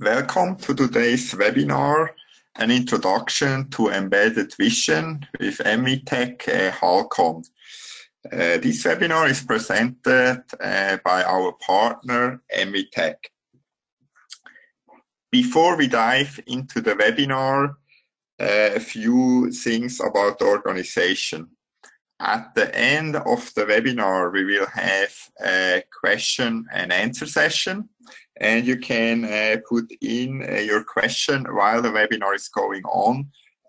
Welcome to today's webinar, an introduction to embedded vision with Emitec Halcon. This webinar is presented by our partner Emitec. Before we dive into the webinar, a few things about the organization. At the end of the webinar, we will have a question and answer session, and you can put in your question while the webinar is going on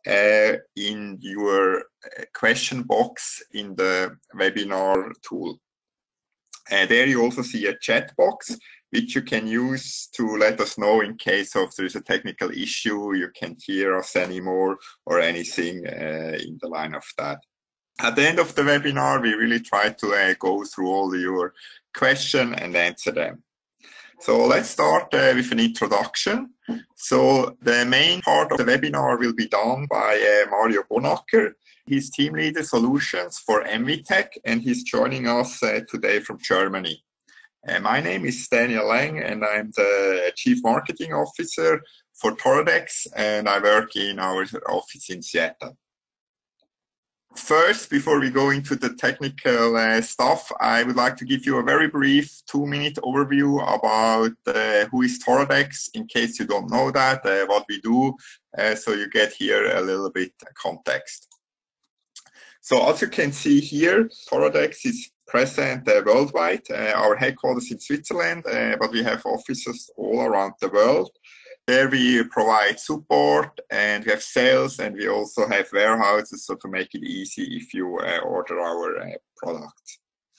in your question box in the webinar tool. There you also see a chat box, which you can use to let us know in case of there is a technical issue, you can't hear us anymore, or anything in the line of that. At the end of the webinar, we really try to go through all your questions and answer them. So let's start with an introduction. So the main part of the webinar will be done by Mario Bonacker. He's team leader solutions for Emitec, and he's joining us today from Germany. My name is Daniel Lang, and I'm the Chief Marketing Officer for Toradex, and I work in our office in Seattle. First, before we go into the technical stuff, I would like to give you a very brief 2-minute overview about who is Toradex, in case you don't know that, what we do, so you get here a little bit context. So as you can see here, Toradex is present worldwide. Our headquarters in Switzerland, but we have offices all around the world. There we provide support, and we have sales, and we also have warehouses, so to make it easy if you order our products.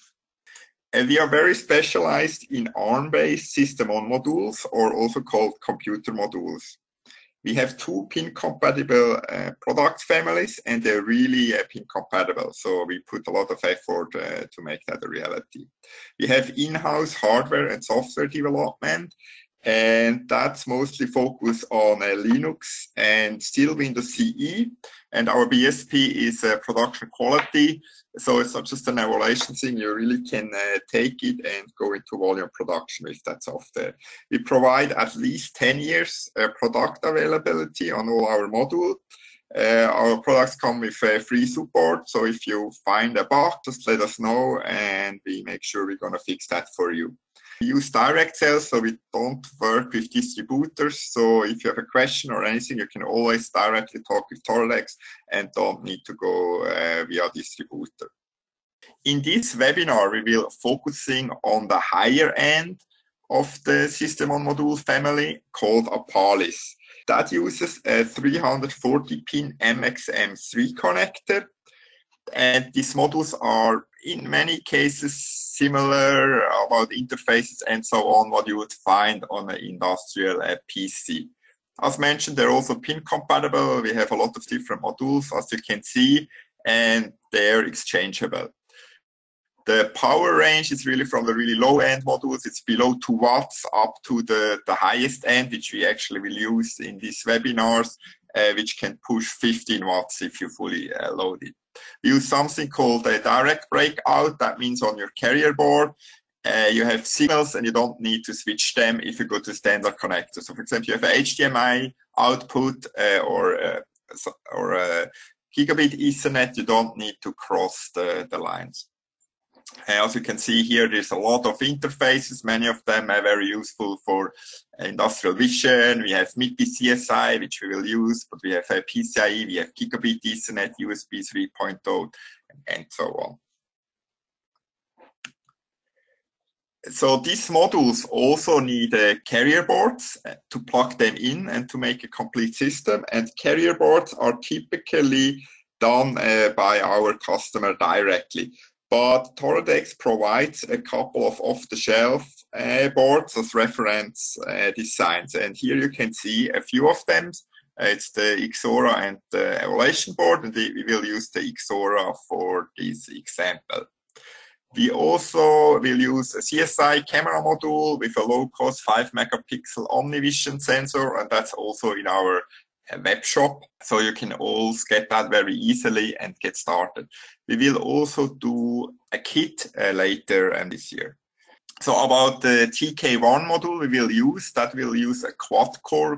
And we are very specialized in ARM-based system-on modules, or also called computer modules. We have 2 pin-compatible product families, and they're really pin-compatible, so we put a lot of effort to make that a reality. We have in-house hardware and software development, and that's mostly focused on Linux and still Windows CE. And our BSP is production quality, so it's not just an evaluation thing. You really can take it and go into volume production with that software. We provide at least 10 years product availability on all our modules. Our products come with free support, so if you find a bug, just let us know, and we make sure we're going to fix that for you. We use direct sales, so we don't work with distributors. So if you have a question or anything, you can always directly talk with Toradex and don't need to go via distributor. In this webinar, we will focusing on the higher end of the system-on module family called Apalis. That uses a 340-pin MXM3 connector. And these modules are in many cases similar about interfaces and so on, what you would find on an industrial PC. As mentioned, they're also pin compatible. We have a lot of different modules, as you can see, and they're exchangeable. The power range is really from the really low end modules. It's below 2 watts up to the highest end, which we actually will use in these webinars, which can push 15 watts if you fully load it. We use something called a direct breakout. That means on your carrier board, you have signals and you don't need to switch them if you go to standard connector. So for example, you have a HDMI output or a gigabit Ethernet, you don't need to cross the lines. As you can see here, there's a lot of interfaces. Many of them are very useful for industrial vision. We have MIPI CSI, which we will use, but we have PCIe, we have gigabit Ethernet, USB 3.0, and so on. So these modules also need carrier boards to plug them in and to make a complete system. And carrier boards are typically done by our customer directly. But Toradex provides a couple of off-the-shelf boards as reference designs. And here you can see a few of them. It's the Ixora and the evaluation board, and we will use the Ixora for this example. We also will use a CSI camera module with a low-cost 5-megapixel OmniVision sensor, and that's also in our web shop, so you can also get that very easily and get started. We will also do a kit later this year. So about the TK1 module we will use, that will use a quad-core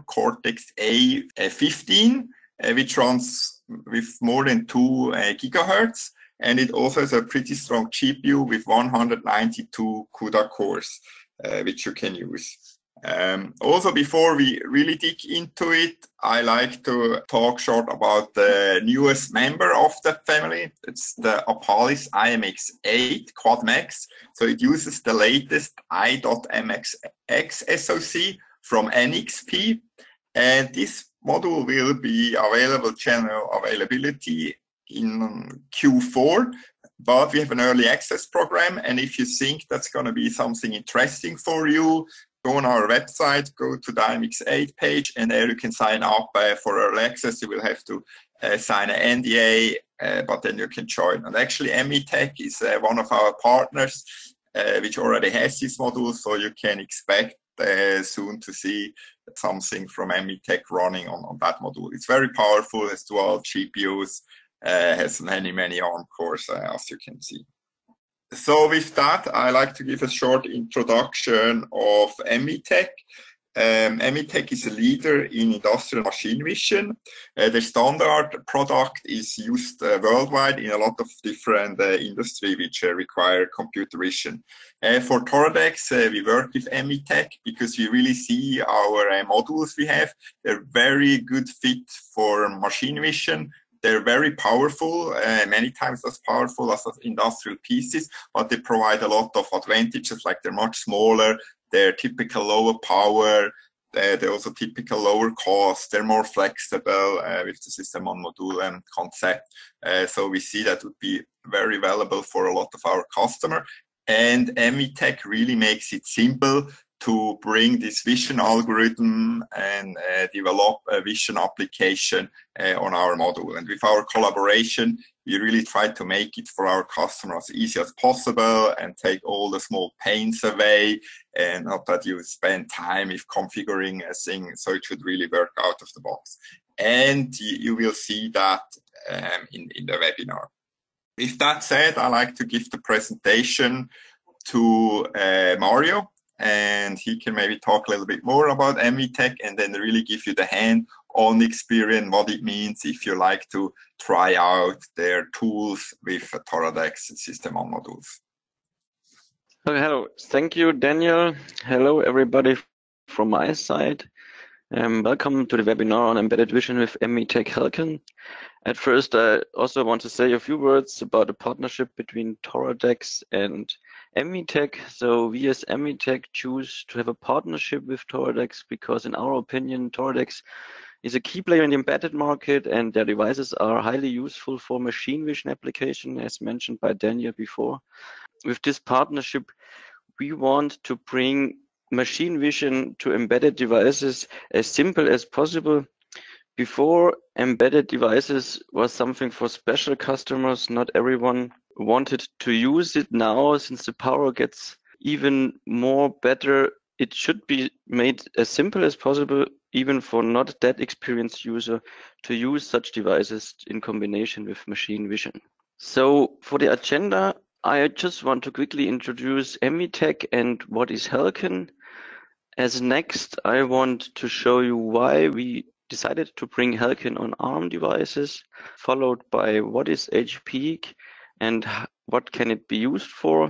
Cortex-A15, which runs with more than 2 gigahertz, and it also has a pretty strong GPU with 192 CUDA cores, which you can use. Also, before we really dig into it, I like to talk short about the newest member of the family. It's the Apalis IMX8 Quad-Max. So it uses the latest i.MXX SoC from NXP. And this module will be available, general availability in Q4. But we have an early access program. And if you think that's going to be something interesting for you, go on our website, go to the IMX8 page, and there you can sign up for early access. You will have to sign an NDA, but then you can join. And actually, Emitech is one of our partners, which already has this module, so you can expect soon to see something from Emitech running on that module. It's very powerful, has dual GPUs, has many ARM cores, as you can see. So with that, I like to give a short introduction of Emitech. Emitech is a leader in industrial machine vision. The standard product is used worldwide in a lot of different industries which require computer vision. For Toradex, we work with Emitech because we really see our modules we have. They're very good fit for machine vision. They're very powerful, many times as powerful as industrial pieces, but they provide a lot of advantages, like they're much smaller, they're typical lower power, they're also typical lower cost, they're more flexible with the system on module concept. So we see that would be very valuable for a lot of our customers. And Emitech really makes it simple to bring this vision algorithm and develop a vision application on our module. And with our collaboration, we really try to make it for our customers as easy as possible and take all the small pains away, and not that you spend time with configuring a thing. So it should really work out of the box. And you will see that in the webinar. With that said, I like to give the presentation to Mario, and he can maybe talk a little bit more about Emitech and then really give you the hand-on experience, what it means if you like to try out their tools with Toradex system on modules. Okay, hello. Thank you, Daniel. Hello, everybody from my side. Welcome to the webinar on embedded vision with Emitech Helken. At first, I also want to say a few words about the partnership between Toradex and Emitech. So we as Emitech choose to have a partnership with Toradex because in our opinion, Toradex is a key player in the embedded market and their devices are highly useful for machine vision application, as mentioned by Daniel before. With this partnership, we want to bring machine vision to embedded devices as simple as possible. Before, embedded devices was something for special customers. Not everyone wanted to use it. Now, since the power gets even more better, it should be made as simple as possible, even for not that experienced user, to use such devices in combination with machine vision. So for the agenda, I just want to quickly introduce Emitech and what is Helken. As next, I want to show you why we decided to bring Helken on ARM devices, followed by what is HPEEC and what can it be used for.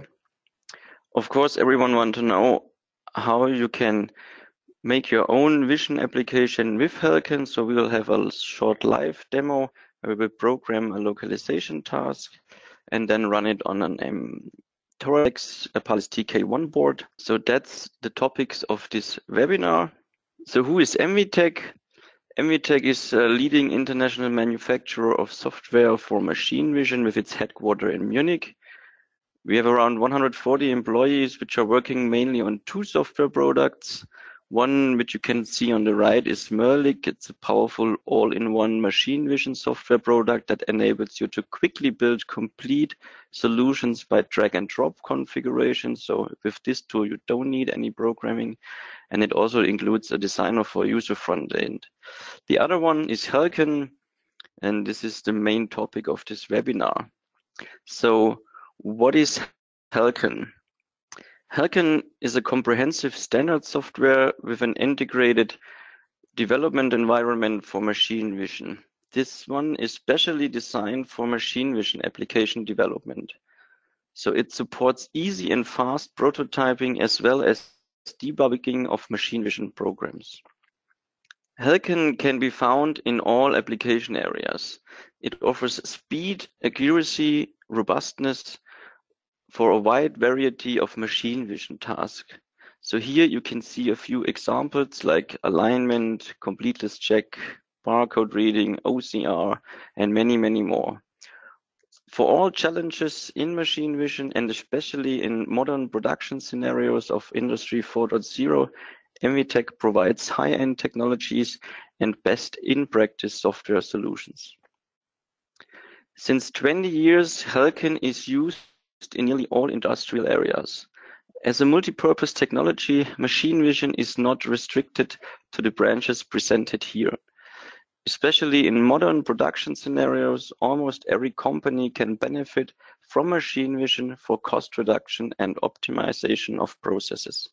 Of course, everyone wants to know how you can make your own vision application with Helken. So we will have a short live demo where we will program a localization task and then run it on an Toradex Apalis TK1 board. So that's the topics of this webinar. So who is Emitech? Emitech is a leading international manufacturer of software for machine vision with its headquarters in Munich. We have around 140 employees which are working mainly on two software products. One which you can see on the right is Merlik. It's a powerful all-in-one machine vision software product that enables you to quickly build complete solutions by drag and drop configuration. So with this tool, you don't need any programming. And it also includes a designer for user front end. The other one is Helken, and this is the main topic of this webinar. So what is Helken? Halcon is a comprehensive standard software with an integrated development environment for machine vision. This one is specially designed for machine vision application development. So it supports easy and fast prototyping as well as debugging of machine vision programs. Halcon can be found in all application areas. It offers speed, accuracy, robustness for a wide variety of machine vision tasks. So here you can see a few examples like alignment, completeness check, barcode reading, OCR, and many, many more. For all challenges in machine vision and especially in modern production scenarios of Industry 4.0, MVTech provides high-end technologies and best-in-practice software solutions. Since 20 years, Halcon is used in nearly all industrial areas. As a multi-purpose technology, machine vision is not restricted to the branches presented here. Especially in modern production scenarios, almost every company can benefit from machine vision for cost reduction and optimization of processes.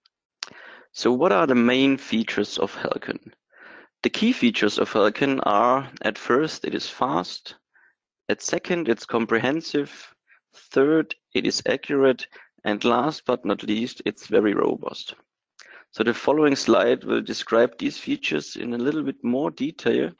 So what are the main features of Halcon? The key features of Halcon are, at first, it is fast. At second, it's comprehensive. Third, it is accurate. And last but not least, it's very robust. So the following slide will describe these features in a little bit more detail.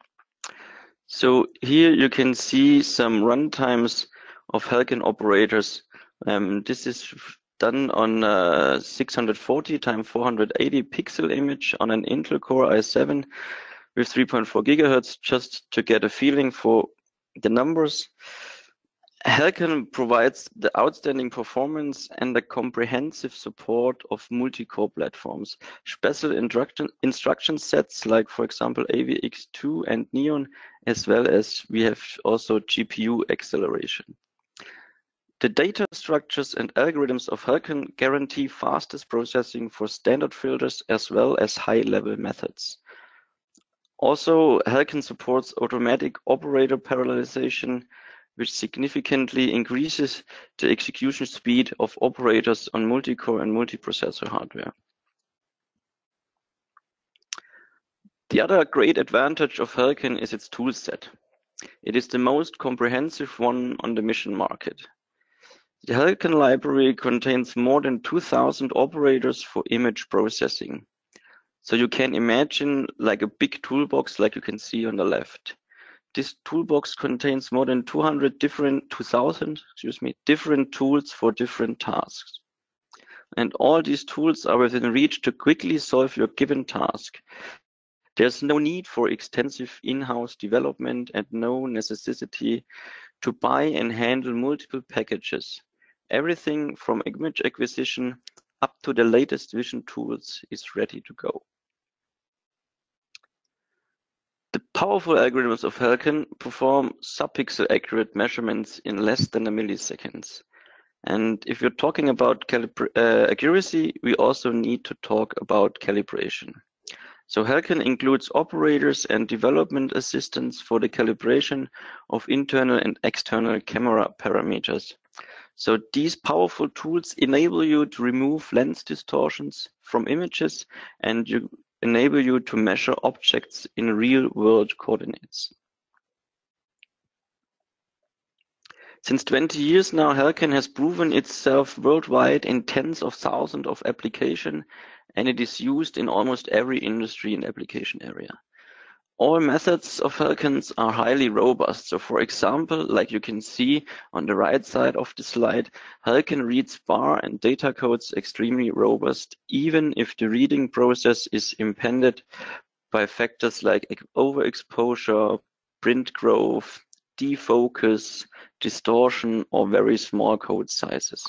So here you can see some runtimes of Halcon operators. This is done on 640 x 480 pixel image on an Intel Core i7 with 3.4 gigahertz, just to get a feeling for the numbers. Halcon provides the outstanding performance and the comprehensive support of multi-core platforms, special instruction sets like, for example, AVX2 and Neon, as well as we have also GPU acceleration. The data structures and algorithms of Halcon guarantee fastest processing for standard filters as well as high-level methods. Also, Halcon supports automatic operator parallelization, which significantly increases the execution speed of operators on multi-core and multiprocessor hardware. The other great advantage of Halcon is its toolset. It is the most comprehensive one on the mission market. The Halcon library contains more than 2,000 operators for image processing. So you can imagine like a big toolbox like you can see on the left. This toolbox contains more than 2,000 different tools for different tasks. And all these tools are within reach to quickly solve your given task. There's no need for extensive in-house development and no necessity to buy and handle multiple packages. Everything from image acquisition up to the latest vision tools is ready to go. The powerful algorithms of Halcon perform sub-pixel accurate measurements in less than a millisecond. And if you're talking about accuracy, we also need to talk about calibration. So Halcon includes operators and development assistants for the calibration of internal and external camera parameters. So these powerful tools enable you to remove lens distortions from images and enable you to measure objects in real-world coordinates. Since 20 years now, Halcon has proven itself worldwide in tens of thousands of applications, and it is used in almost every industry and application area. All methods of Halcons are highly robust. So for example, like you can see on the right side of the slide, Halcon reads bar and data codes extremely robust, even if the reading process is impeded by factors like overexposure, print growth, defocus, distortion, or very small code sizes.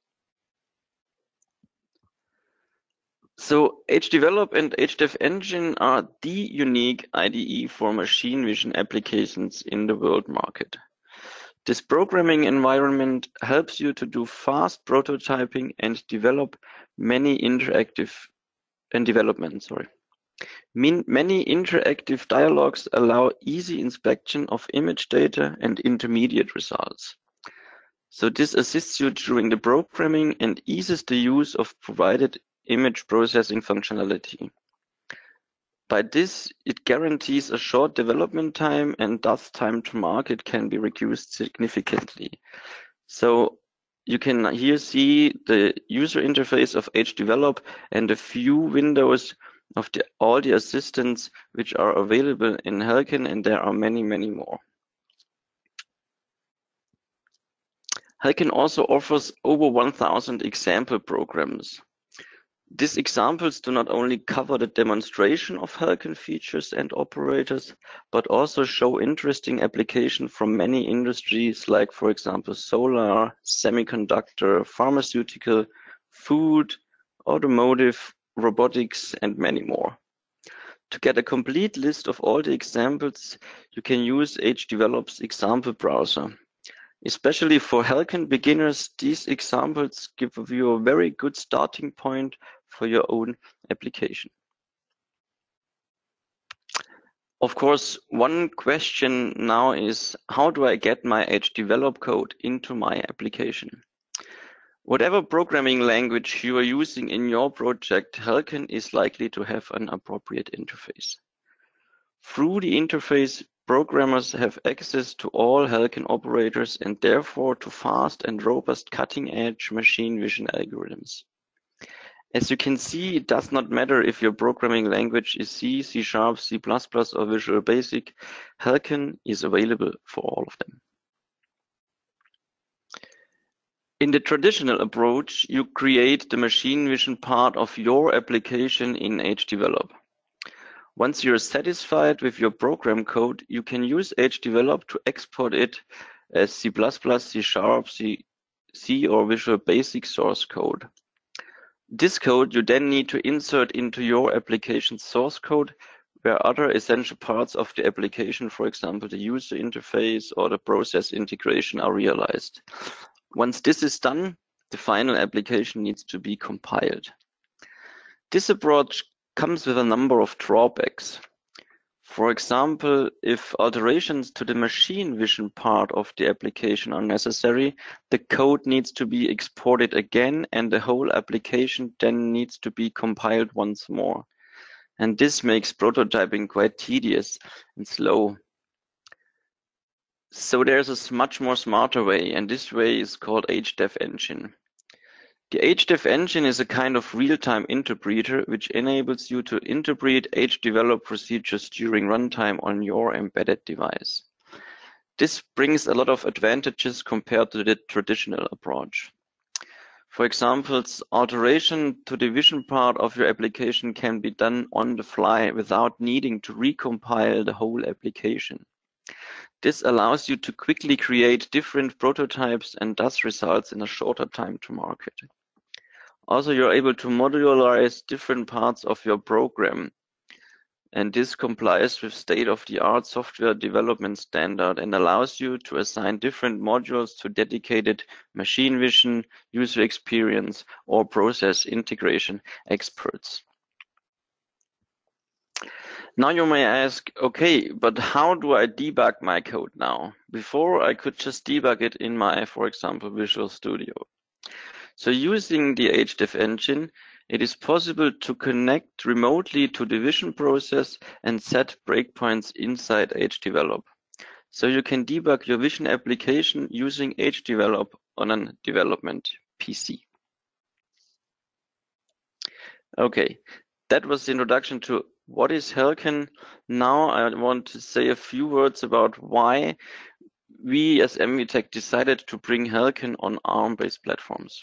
So HDevelop and HDev Engine are the unique IDE for machine vision applications in the world market. This programming environment helps you to do fast prototyping and develop many interactive dialogues allow easy inspection of image data and intermediate results. So this assists you during the programming and eases the use of provided image processing functionality. By this, it guarantees a short development time and thus time to market can be reduced significantly. So you can here see the user interface of HDevelop and a few windows of all the assistants which are available in Helkin, and there are many, many more. Helkin also offers over 1,000 example programs. These examples do not only cover the demonstration of Helkin features and operators, but also show interesting application from many industries like, for example, solar, semiconductor, pharmaceutical, food, automotive, robotics, and many more. To get a complete list of all the examples, you can use HDevelop's example browser. Especially for Helkin beginners, these examples give you a very good starting point for your own application. Of course, one question now is, how do I get my HDevelop code into my application? Whatever programming language you are using in your project, Helkin is likely to have an appropriate interface. Through the interface, programmers have access to all Helkin operators and therefore to fast and robust cutting-edge machine vision algorithms. As you can see, it does not matter if your programming language is C, C#, C++, or Visual Basic, Helkin is available for all of them. In the traditional approach, you create the machine vision part of your application in HDevelop. Once you're satisfied with your program code, you can use HDevelop to export it as C++, C#, C, or Visual Basic source code. This code you then need to insert into your application source code, where other essential parts of the application, for example, the user interface or the process integration, are realized. Once this is done, the final application needs to be compiled. This approach comes with a number of drawbacks. For example, if alterations to the machine vision part of the application are necessary, the code needs to be exported again and the whole application then needs to be compiled once more. And this makes prototyping quite tedious and slow. So there's a much more smarter way, and this way is called HDEV Engine. The HDEV Engine is a kind of real-time interpreter which enables you to interpret HDevelop procedures during runtime on your embedded device. This brings a lot of advantages compared to the traditional approach. For example, alteration to the vision part of your application can be done on the fly without needing to recompile the whole application. This allows you to quickly create different prototypes and thus results in a shorter time to market. Also, you're able to modularize different parts of your program, and this complies with state-of-the-art software development standard and allows you to assign different modules to dedicated machine vision, user experience, or process integration experts. Now you may ask, okay, but how do I debug my code now? Before, I could just debug it in my, for example, Visual Studio. So using the HDEV engine, it is possible to connect remotely to the vision process and set breakpoints inside HDevelop. So you can debug your vision application using HDevelop on a development PC. Okay, that was the introduction to what is Helkin. Now I want to say a few words about why we as MVTech decided to bring Helkin on ARM-based platforms.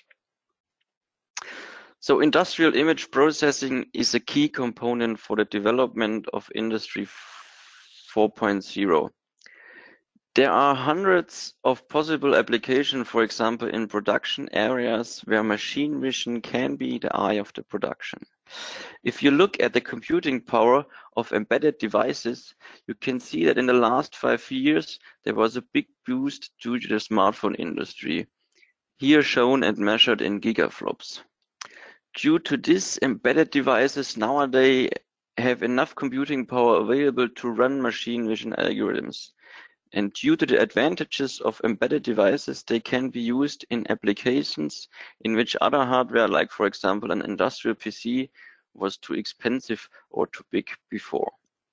So industrial image processing is a key component for the development of Industry 4.0. There are hundreds of possible applications, for example, in production areas where machine vision can be the eye of the production. If you look at the computing power of embedded devices, you can see that in the last 5 years, there was a big boost due to the smartphone industry, here shown and measured in gigaflops. Due to this, embedded devices nowadays have enough computing power available to run machine vision algorithms. And due to the advantages of embedded devices, they can be used in applications in which other hardware, like for example an industrial PC, was too expensive or too big before.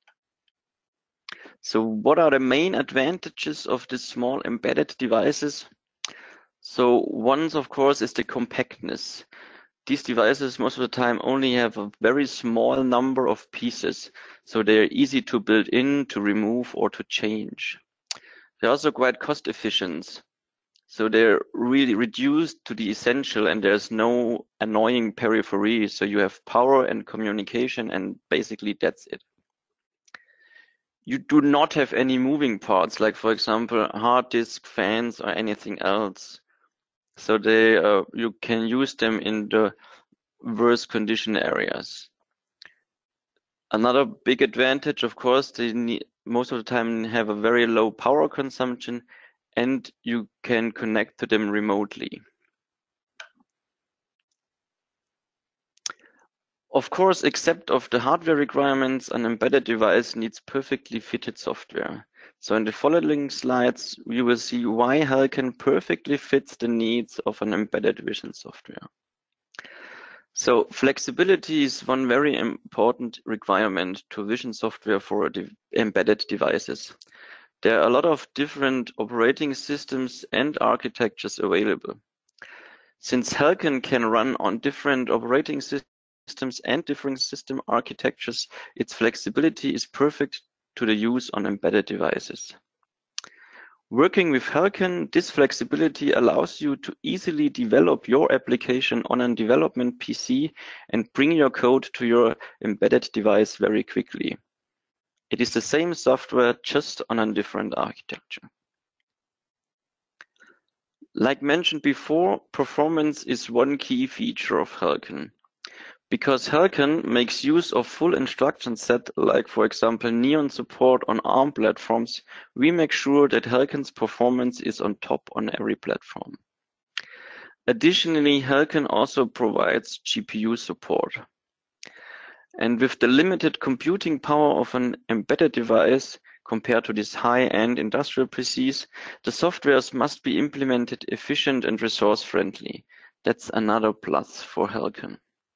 So what are the main advantages of these small embedded devices? So one, of course, is the compactness. These devices most of the time only have a very small number of pieces, so they're easy to build in, to remove, or to change. They're also quite cost efficient, so they're really reduced to the essential and there's no annoying periphery, so you have power and communication and basically that's it. You do not have any moving parts, like for example hard disk, fans, or anything else. So you can use them in the worst condition areas. Another big advantage, of course, they most of the time have a very low power consumption and you can connect to them remotely. Of course, except of the hardware requirements, an embedded device needs perfectly fitted software. So in the following slides, we will see why Halcon perfectly fits the needs of an embedded vision software. So flexibility is one very important requirement to vision software for embedded devices. There are a lot of different operating systems and architectures available. Since Halcon can run on different operating systems and different system architectures, its flexibility is perfect to the use on embedded devices. Working with Halcon, this flexibility allows you to easily develop your application on a development PC and bring your code to your embedded device very quickly. It is the same software, just on a different architecture. Like mentioned before, performance is one key feature of Halcon. Because Halcon makes use of full instruction set, like for example Neon support on ARM platforms, we make sure that Halcon's performance is on top on every platform. Additionally, Halcon also provides GPU support. And with the limited computing power of an embedded device compared to these high-end industrial PCs, the softwares must be implemented efficient and resource-friendly. That's another plus for Halcon.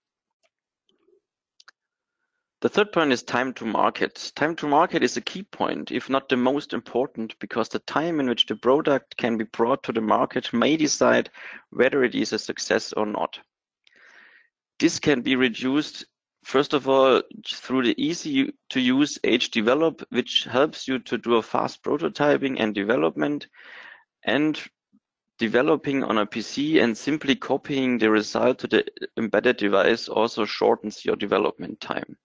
The third point is time to market. Time to market is a key point, if not the most important, because the time in which the product can be brought to the market may decide whether it is a success or not. This can be reduced, first of all, through the easy-to-use HDevelop, which helps you to do a fast prototyping and development, and developing on a PC and simply copying the result to the embedded device also shortens your development time.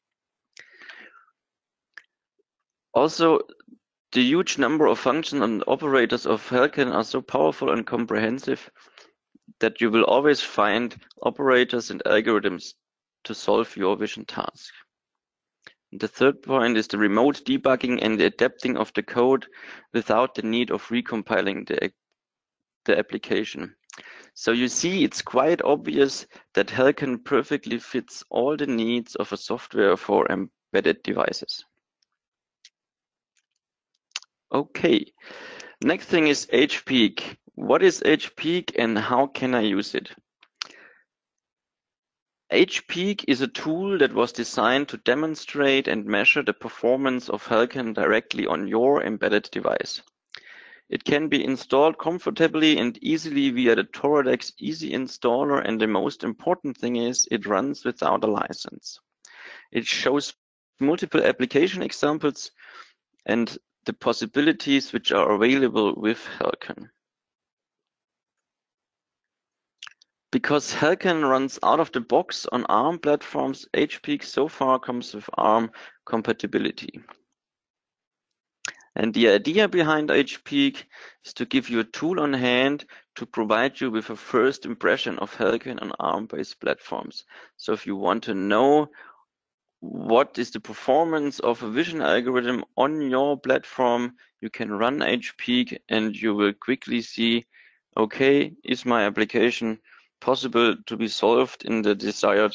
Also, the huge number of functions and operators of Halcon are so powerful and comprehensive that you will always find operators and algorithms to solve your vision task. The third point is the remote debugging and the adapting of the code without the need of recompiling the application. So you see, it's quite obvious that Halcon perfectly fits all the needs of a software for embedded devices. Okay, next thing is HPeak. What is HPeak and how can I use it? HPeak is a tool that was designed to demonstrate and measure the performance of Halcon directly on your embedded device. It can be installed comfortably and easily via the Toradex Easy Installer, and the most important thing is it runs without a license. It shows multiple application examples and the possibilities which are available with Halcon. Because Halcon runs out of the box on ARM platforms, HPeak so far comes with ARM compatibility. And the idea behind HPeak is to give you a tool on hand to provide you with a first impression of Halcon on ARM-based platforms. So if you want to know what is the performance of a vision algorithm on your platform, you can run HPeak and you will quickly see, okay, is my application possible to be solved in the desired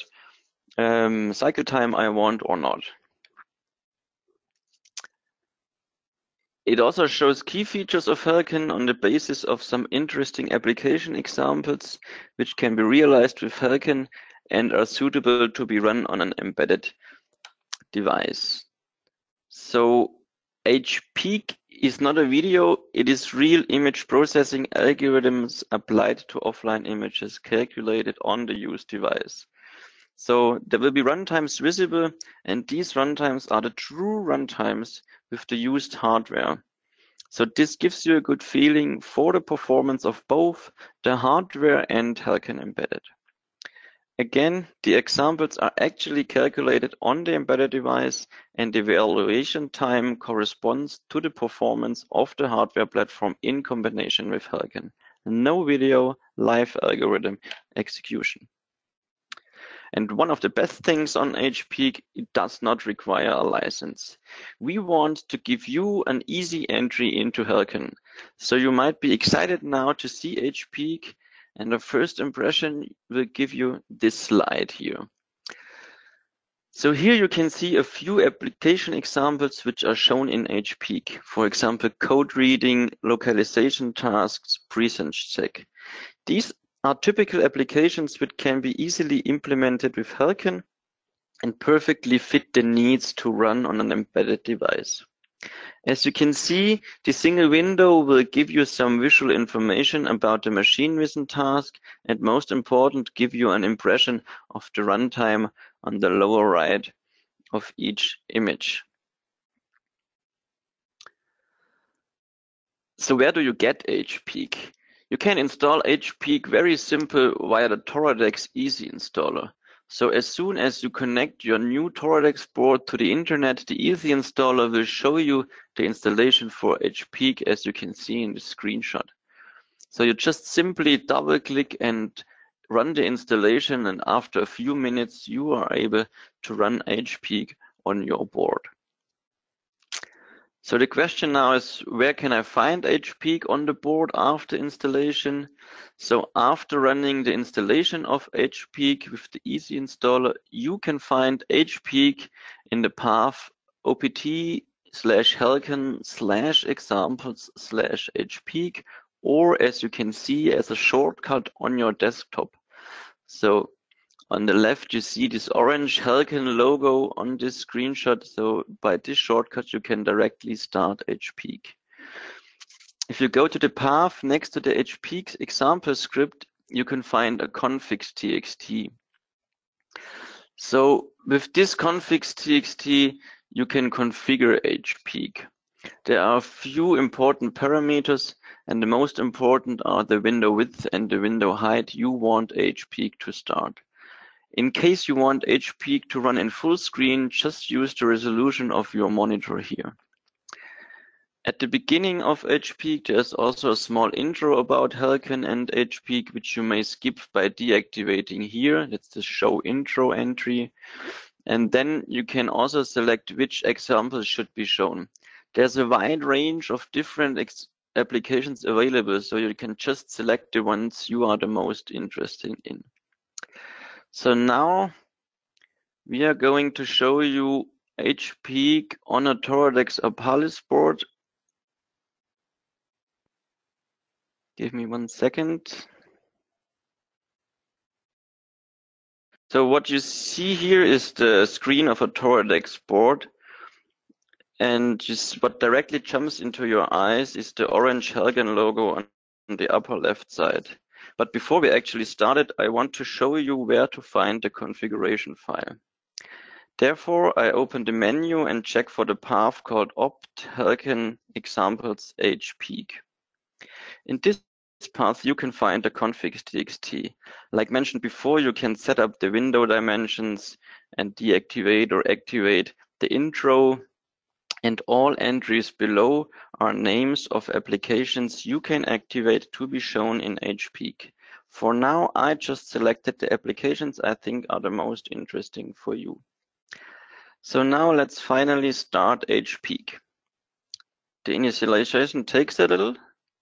cycle time I want or not. It also shows key features of Helkin on the basis of some interesting application examples which can be realized with Helkin and are suitable to be run on an embedded device. So HPEAK is not a video, it is real image processing algorithms applied to offline images calculated on the used device. So there will be runtimes visible, and these runtimes are the true runtimes with the used hardware. So this gives you a good feeling for the performance of both the hardware and Helkin embedded. Again, the examples are actually calculated on the embedded device, and the evaluation time corresponds to the performance of the hardware platform in combination with Helkin. No video, live algorithm execution. And one of the best things on HPEAK, it does not require a license. We want to give you an easy entry into Helkin. So you might be excited now to see HPEAK, and the first impression will give you this slide here. So here you can see a few application examples which are shown in HPEAK. For example, code reading, localization tasks, presence check. These are typical applications which can be easily implemented with Helkin and perfectly fit the needs to run on an embedded device. As you can see, the single window will give you some visual information about the machine vision task, and most important, give you an impression of the runtime on the lower right of each image. So where do you get HPEAK? You can install HPEAK very simple via the Toradex Easy Installer. So as soon as you connect your new Toradex board to the internet, the Easy Installer will show you the installation for HPEAK, as you can see in the screenshot. So you just simply double click and run the installation, and after a few minutes you are able to run HPEAK on your board. So the question now is, where can I find HPEAK on the board after installation? So after running the installation of HPEAK with the Easy Installer, you can find HPEAK in the path opt/helkin/examples/HPEAK, or as you can see as a shortcut on your desktop. So on the left, you see this orange Helkin logo on this screenshot. So by this shortcut, you can directly start HPEAK. If you go to the path next to the HPEAK example script, you can find a configs.txt. So with this configs.txt, you can configure HPEAK. There are a few important parameters, and the most important are the window width and the window height you want HPEAK to start. In case you want HPEAK to run in full screen, just use the resolution of your monitor here. At the beginning of HPEAK, there's also a small intro about Helkin and HPEAK, which you may skip by deactivating here. That's the show intro entry. And then you can also select which examples should be shown. There's a wide range of different applications available, so you can just select the ones you are the most interested in. So now we are going to show you HPEAK on a Toradex Apalis board. Give me 1 second. So what you see here is the screen of a Toradex board, and just what directly jumps into your eyes is the orange Helkin logo on the upper left side. But before we actually started, I want to show you where to find the configuration file. Therefore, I open the menu and check for the path called opt Helkin examples HPEAK. In this path, you can find the configs.txt. Like mentioned before, you can set up the window dimensions and deactivate or activate the intro, and all entries below are names of applications you can activate to be shown in HPEAK. For now, I just selected the applications I think are the most interesting for you. So now let's finally start HPEAK. The initialization takes a little,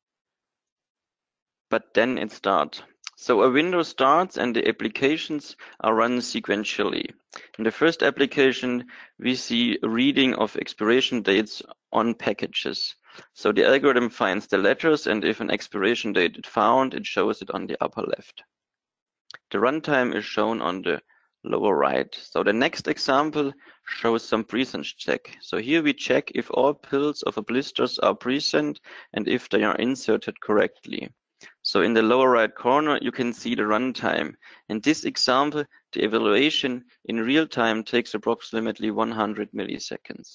but then it starts. So a window starts and the applications are run sequentially. In the first application, we see reading of expiration dates on packages. So the algorithm finds the letters, and if an expiration date is found, it shows it on the upper left. The runtime is shown on the lower right. So the next example shows some presence check. So here we check if all pills of a blisters are present and if they are inserted correctly. So in the lower right corner, you can see the runtime. In this example, the evaluation in real time takes approximately 100 milliseconds.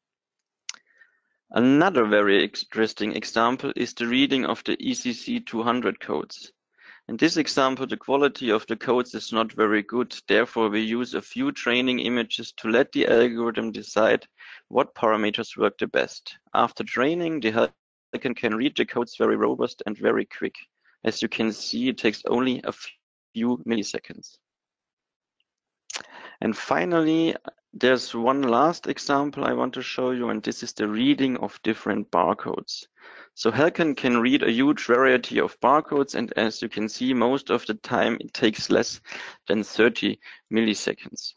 Another very interesting example is the reading of the ECC 200 codes. In this example, the quality of the codes is not very good. Therefore, we use a few training images to let the algorithm decide what parameters work the best. After training, the Halcyon can read the codes very robust and very quick. As you can see, it takes only a few milliseconds. And finally, there's one last example I want to show you, and this is the reading of different barcodes. So Halcyon can read a huge variety of barcodes, and as you can see, most of the time it takes less than 30 milliseconds.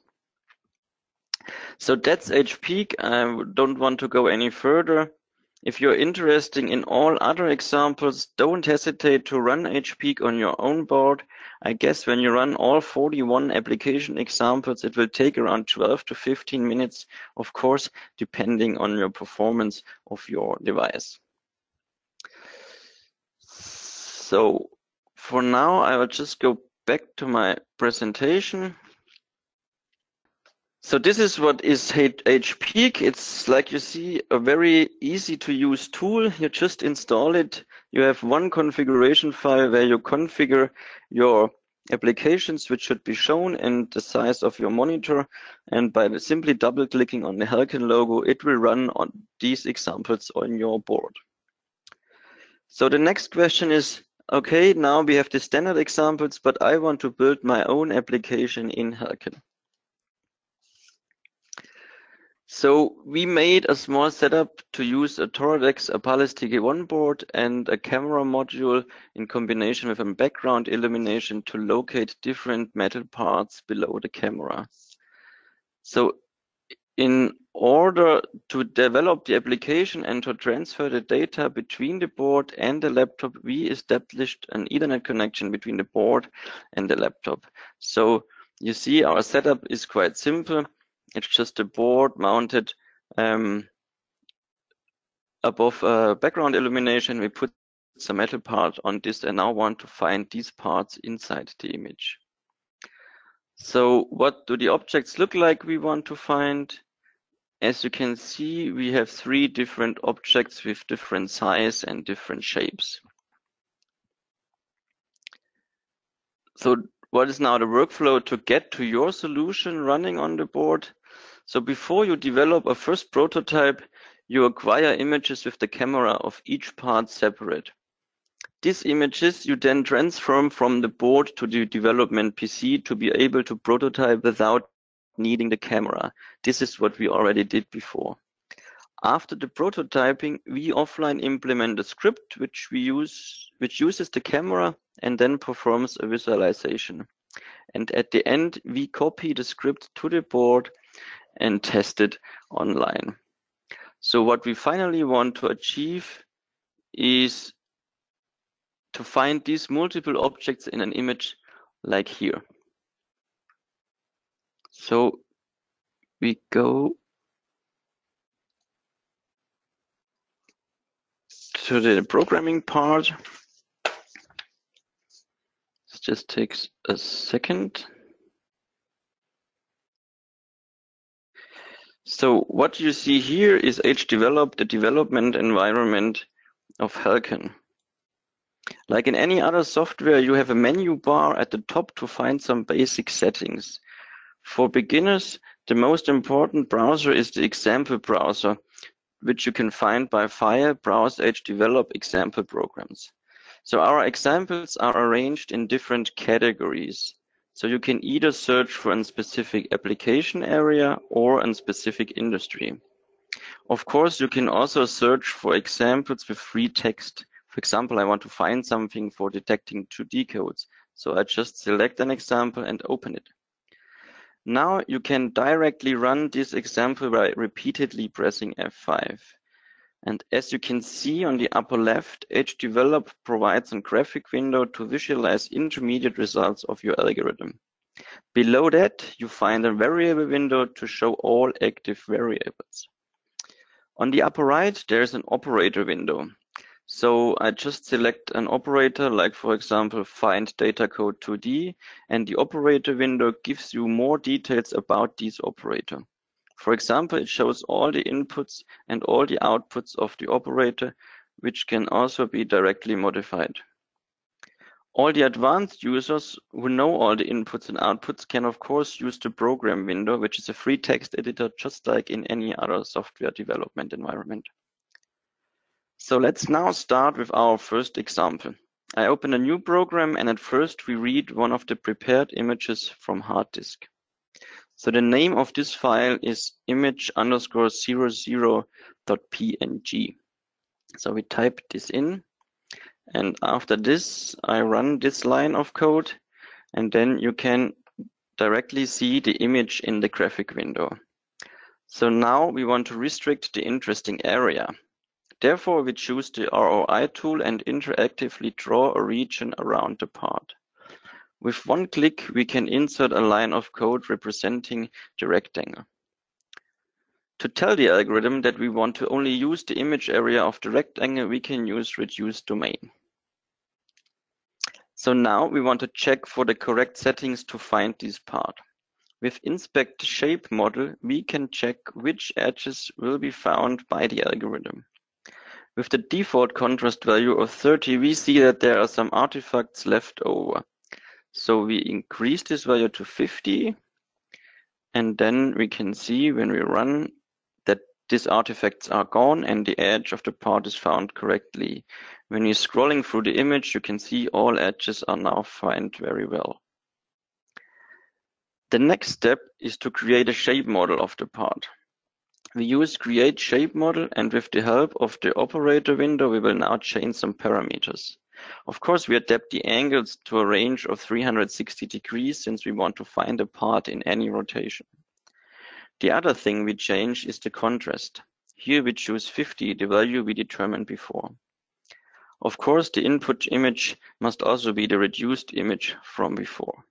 So that's HPEAK. I don't want to go any further. If you're interested in all other examples, don't hesitate to run HPEAK on your own board. I guess when you run all 41 application examples, it will take around 12 to 15 minutes, of course, depending on your performance of your device. So for now, I will just go back to my presentation. So this is what is HPEAK. It's like you see a very easy to use tool. You just install it. You have one configuration file where you configure your applications which should be shown and the size of your monitor. And by simply double clicking on the Halcyon logo, it will run on these examples on your board. So the next question is, okay, now we have the standard examples, but I want to build my own application in Halcyon. So we made a small setup to use a Toradex, a PALIS TG1 board, and a camera module in combination with a background illumination to locate different metal parts below the camera. So in order to develop the application and to transfer the data between the board and the laptop, we established an Ethernet connection between the board and the laptop. So you see our setup is quite simple. It's just a board mounted above background illumination. We put some metal part on this and now want to find these parts inside the image. So what do the objects look like we want to find? As you can see, we have 3 different objects with different size and different shapes. So what is now the workflow to get to your solution running on the board? So before you develop a first prototype, you acquire images with the camera of each part separate. These images you then transform from the board to the development PC to be able to prototype without needing the camera. This is what we already did before. After the prototyping, we offline implement a script which uses the camera and then performs a visualization. And at the end, we copy the script to the board and test it online. So what we finally want to achieve is to find these multiple objects in an image like here. So we go to the programming part. This just takes a second. So what you see here is HDevelop, the development environment of Halcyon. Like in any other software, you have a menu bar at the top to find some basic settings. For beginners, the most important browser is the example browser, which you can find by File, Browse, HDevelop, Example Programs. So our examples are arranged in different categories. So you can either search for a specific application area or a specific industry. Of course, you can also search for examples with free text. For example, I want to find something for detecting 2D codes. So I just select an example and open it. Now you can directly run this example by repeatedly pressing F5. And as you can see on the upper left, HDevelop provides a graphic window to visualize intermediate results of your algorithm. Below that, you find a variable window to show all active variables. On the upper right, there's an operator window. So I just select an operator, like for example, find data code 2D, and the operator window gives you more details about this operator. For example, it shows all the inputs and all the outputs of the operator, which can also be directly modified. All the advanced users who know all the inputs and outputs can of course use the program window, which is a free text editor just like in any other software development environment. So let's now start with our first example. I open a new program and at first we read one of the prepared images from hard disk. So the name of this file is image_00.png. So we type this in, and after this I run this line of code, and then you can directly see the image in the graphic window. So now we want to restrict the interesting area. Therefore, we choose the ROI tool and interactively draw a region around the part. With one click, we can insert a line of code representing the rectangle. To tell the algorithm that we want to only use the image area of the rectangle, we can use reduce domain. So now we want to check for the correct settings to find this part. With inspect shape model, we can check which edges will be found by the algorithm. With the default contrast value of 30, we see that there are some artifacts left over. So we increase this value to 50, and then we can see when we run that these artifacts are gone and the edge of the part is found correctly. When you're scrolling through the image, you can see all edges are now found very well. The next step is to create a shape model of the part. We use create shape model, and with the help of the operator window, we will now change some parameters. Of course, we adapt the angles to a range of 360 degrees since we want to find a part in any rotation. The other thing we change is the contrast. Here we choose 50, the value we determined before. Of course, the input image must also be the reduced image from before.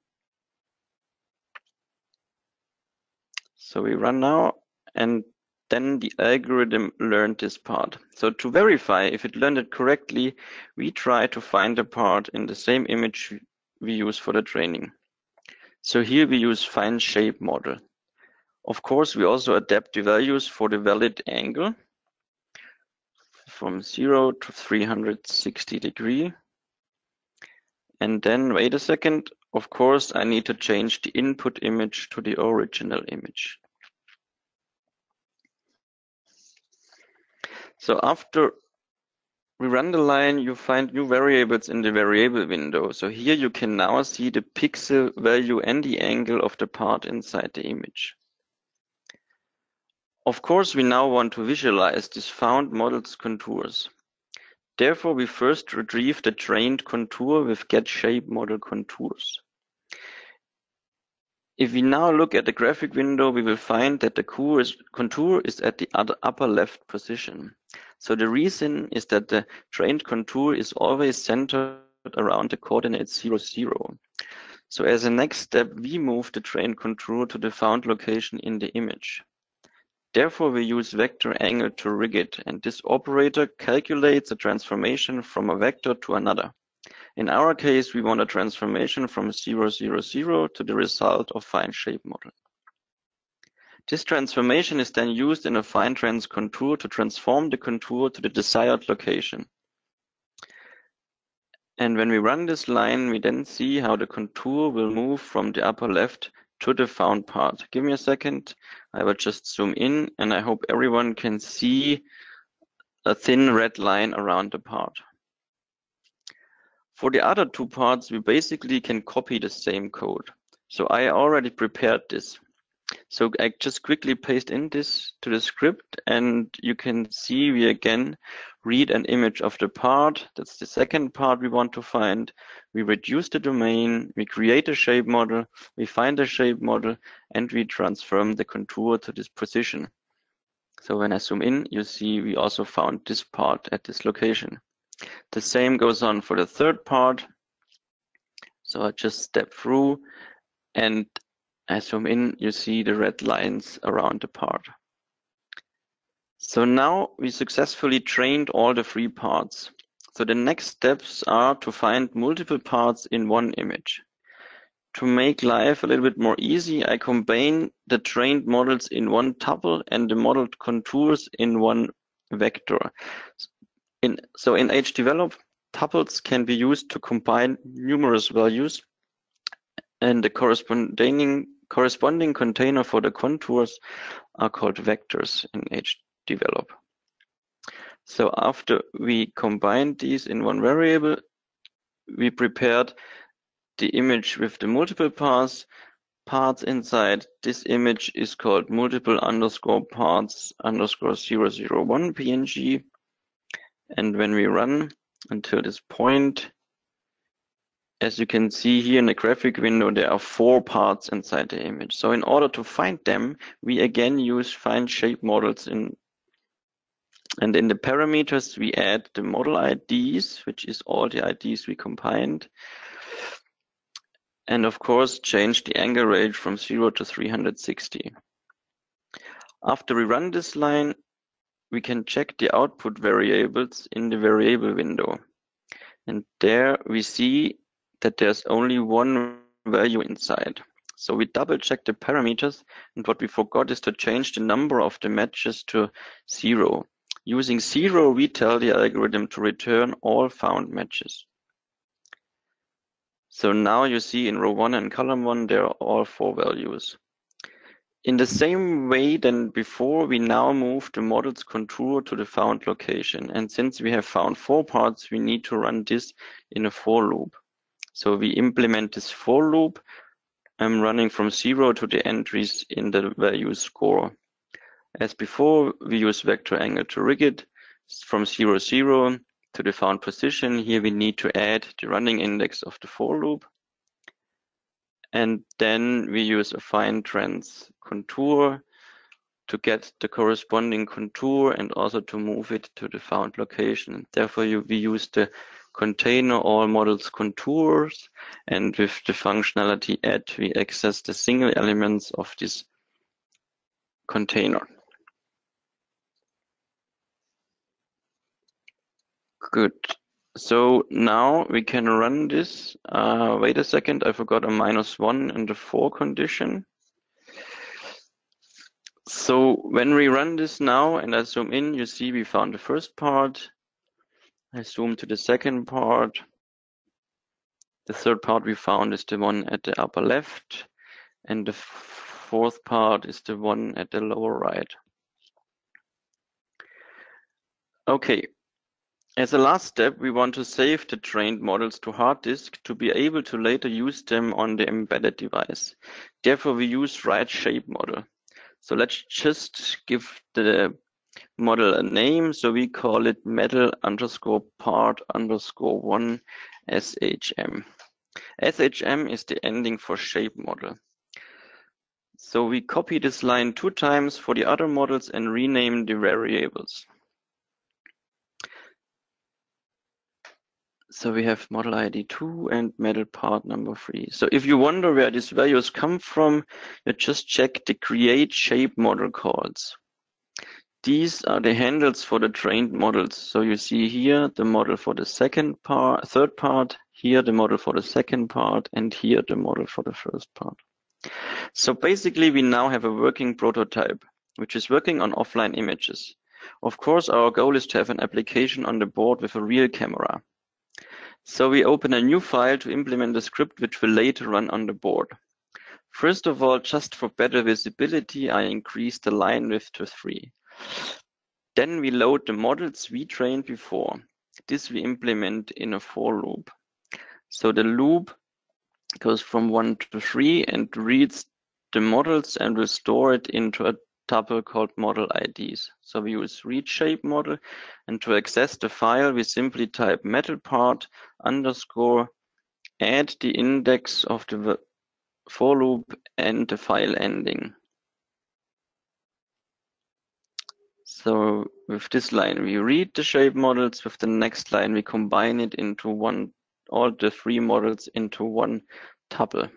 So we run now, and then the algorithm learned this part. So to verify if it learned it correctly, we try to find a part in the same image we use for the training. So here we use find shape model. Of course, we also adapt the values for the valid angle from 0 to 360 degree. And then wait a second, of course, I need to change the input image to the original image. So after we run the line, you find new variables in the variable window. So here you can now see the pixel value and the angle of the part inside the image. Of course, we now want to visualize this found model's contours. Therefore, we first retrieve the trained contour with get shape model contours. If we now look at the graphic window, we will find that the contour is at the upper left position. So the reason is that the trained contour is always centered around the coordinate 0, 0. So as a next step, we move the trained contour to the found location in the image. Therefore, we use vector angle to rig it, and this operator calculates a transformation from a vector to another. In our case, we want a transformation from 0, 0, 0 to the result of find shape model. This transformation is then used in a find trans contour to transform the contour to the desired location. And when we run this line, we then see how the contour will move from the upper left to the found part. Give me a second. I will just zoom in, and I hope everyone can see a thin red line around the part. For the other two parts, we basically can copy the same code. So I already prepared this. So I just quickly paste in this to the script, and you can see we again read an image of the part. That's the second part we want to find. We reduce the domain, we create a shape model, we find a shape model, and we transform the contour to this position. So when I zoom in, you see we also found this part at this location. The same goes on for the third part. So I just step through and I zoom in, you see the red lines around the part. So now we successfully trained all the 3 parts. So the next steps are to find multiple parts in one image. To make life a little bit more easy, I combine the trained models in one tuple and the modeled contours in one vector. So in HDevelop, tuples can be used to combine numerous values, and the corresponding container for the contours are called vectors in HDevelop. So after we combined these in one variable, we prepared the image with the multiple parts inside. This image is called multiple underscore parts underscore 001 PNG. And when we run until this point, as you can see here in the graphic window, there are 4 parts inside the image. So in order to find them, we again use find shape models and in the parameters, we add the model IDs, which is all the IDs we combined. And of course, change the angle range from 0 to 360. After we run this line, we can check the output variables in the variable window. And there we see that there's only one value inside. So we double check the parameters, and what we forgot is to change the number of the matches to 0. Using 0, we tell the algorithm to return all found matches. So now you see in row 1 and column 1, there are all 4 values. In the same way than before, we now move the model's contour to the found location. And since we have found 4 parts, we need to run this in a for loop. So we implement this for loop. I'm running from 0 to the entries in the value score. As before, we use vector angle to rig it from 0, 0 to the found position. Here we need to add the running index of the for loop. And then we use a find trans contour to get the corresponding contour and also to move it to the found location. And therefore, we use the container all models contours, and with the functionality add, we access the single elements of this container. Good. So now we can run this. Wait a second, I forgot a -1 in the for condition. So when we run this now and I zoom in, you see we found the first part. I zoom to the second part. The third part we found is the one at the upper left, and the fourth part is the one at the lower right. Okay. As a last step, we want to save the trained models to hard disk to be able to later use them on the embedded device. Therefore, we use write shape model. So let's just give the model a name. So we call it metal underscore part underscore 1 SHM. SHM is the ending for shape model. So we copy this line 2 times for the other models and rename the variables. So we have model ID 2 and metal part number 3. So if you wonder where these values come from, you just check the create shape model calls. These are the handles for the trained models. So you see here the model for the third part, here the model for the second part, and here the model for the first part. So basically we now have a working prototype, which is working on offline images. Of course, our goal is to have an application on the board with a real camera. So we open a new file to implement a script which will later run on the board. First of all, just for better visibility, I increase the line width to 3. Then we load the models we trained before. This we implement in a for loop. So the loop goes from 1 to 3 and reads the models and will store it into a tuple called model IDs. So we use read shape model, and to access the file, we simply type metal part underscore add the index of the for loop and the file ending. So with this line, we read the shape models. With the next line, we combine it into all the three models into one tuple.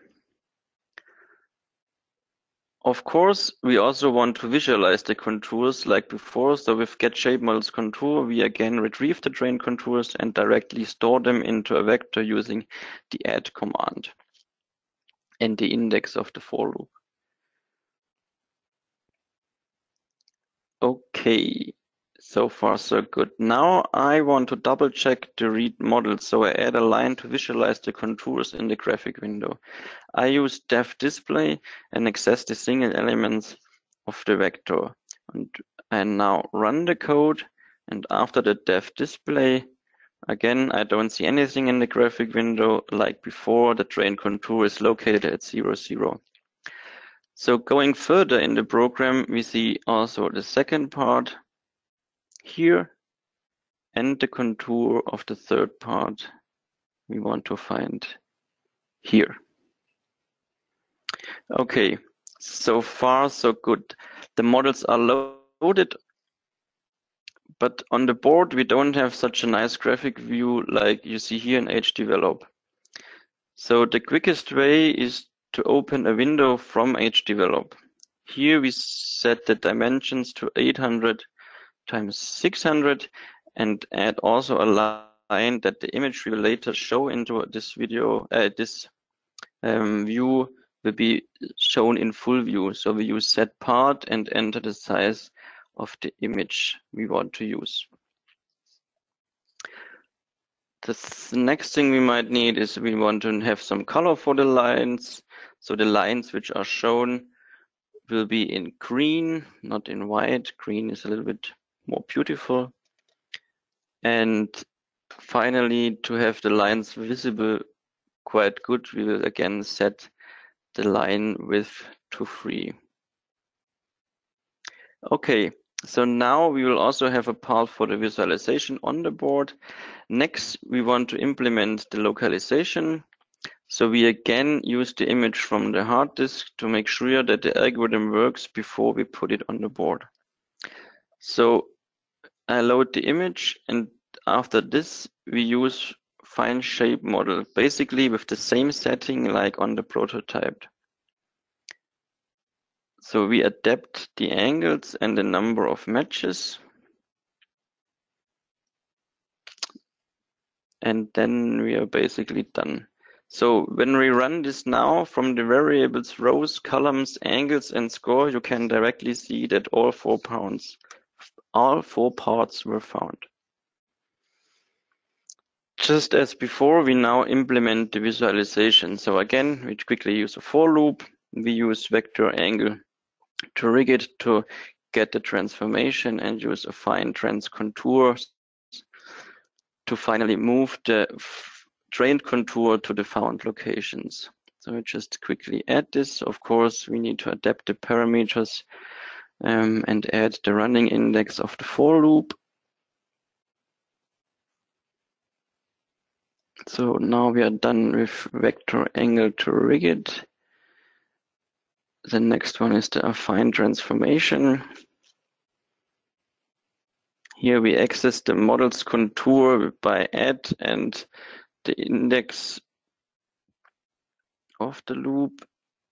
Of course, we also want to visualize the contours like before. So with get shape models contour, we again retrieve the trained contours and directly store them into a vector using the add command and the index of the for loop. Okay, so far so good. Now I want to double check the read model. So I add a line to visualize the contours in the graphic window. I use def display and access the single elements of the vector. And I now run the code, and after the def display, again, I don't see anything in the graphic window like before. The trained contour is located at 0, 0. So going further in the program, we see also the second part here and the contour of the third part we want to find here. Okay, so far so good. The models are loaded, but on the board we don't have such a nice graphic view like you see here in HDevelop. So the quickest way is to open a window from HDevelop. Here we set the dimensions to 800 times 600 and add also a line that the image we will later show into this video, view will be shown in full view. So we use set part and enter the size of the image we want to use. The next thing we might need is we want to have some color for the lines. So the lines which are shown will be in green, not in white. Green is a little bit more beautiful. And finally, to have the lines visible quite good, we will again set the line width to 3. Okay, so now we will also have a part for the visualization on the board. Next, we want to implement the localization. So we again use the image from the hard disk to make sure that the algorithm works before we put it on the board. So I load the image, and after this, we use find shape model, basically with the same setting like on the prototype. So we adapt the angles and the number of matches. And then we are basically done. So when we run this now from the variables, rows, columns, angles, and score, you can directly see that all four parts were found. Just as before, we now implement the visualization. So again, we quickly use a for loop. We use vector angle to rig it to get the transformation and use a find trans contour to finally move the trained contour to the found locations. So we just quickly add this. Of course, we need to adapt the parameters and add the running index of the for loop. So now we are done with vector angle to rig it. The next one is the affine transformation. Here we access the model's contour by add and the index of the loop.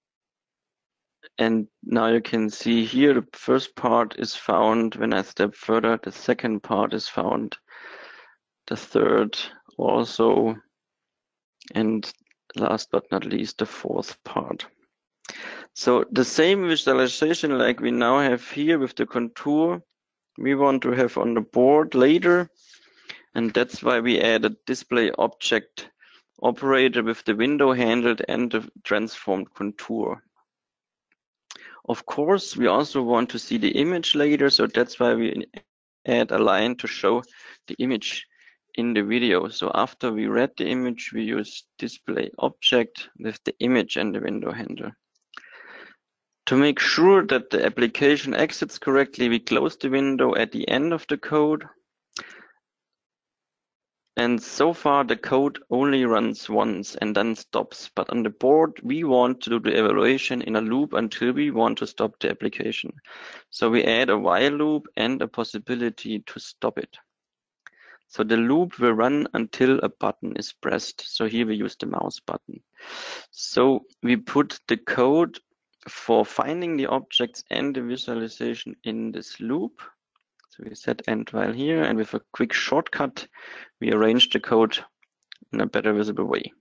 And now you can see here the first part is found. When I step further, the second part is found. The third also. And last but not least, the fourth part. So the same visualization like we now have here with the contour, we want to have on the board later. And that's why we added display object operator with the window handled and the transformed contour. Of course, we also want to see the image later, so that's why we add a line to show the image in the video. So after we read the image, we use display object with the image and the window handle. To make sure that the application exits correctly, we close the window at the end of the code. And so far the code only runs once and then stops. But on the board, we want to do the evaluation in a loop until we want to stop the application. So we add a while loop and a possibility to stop it. So the loop will run until a button is pressed. So here we use the mouse button. So we put the code for finding the objects and the visualization in this loop. So we set end while here, and with a quick shortcut, we arrange the code in a better visible way.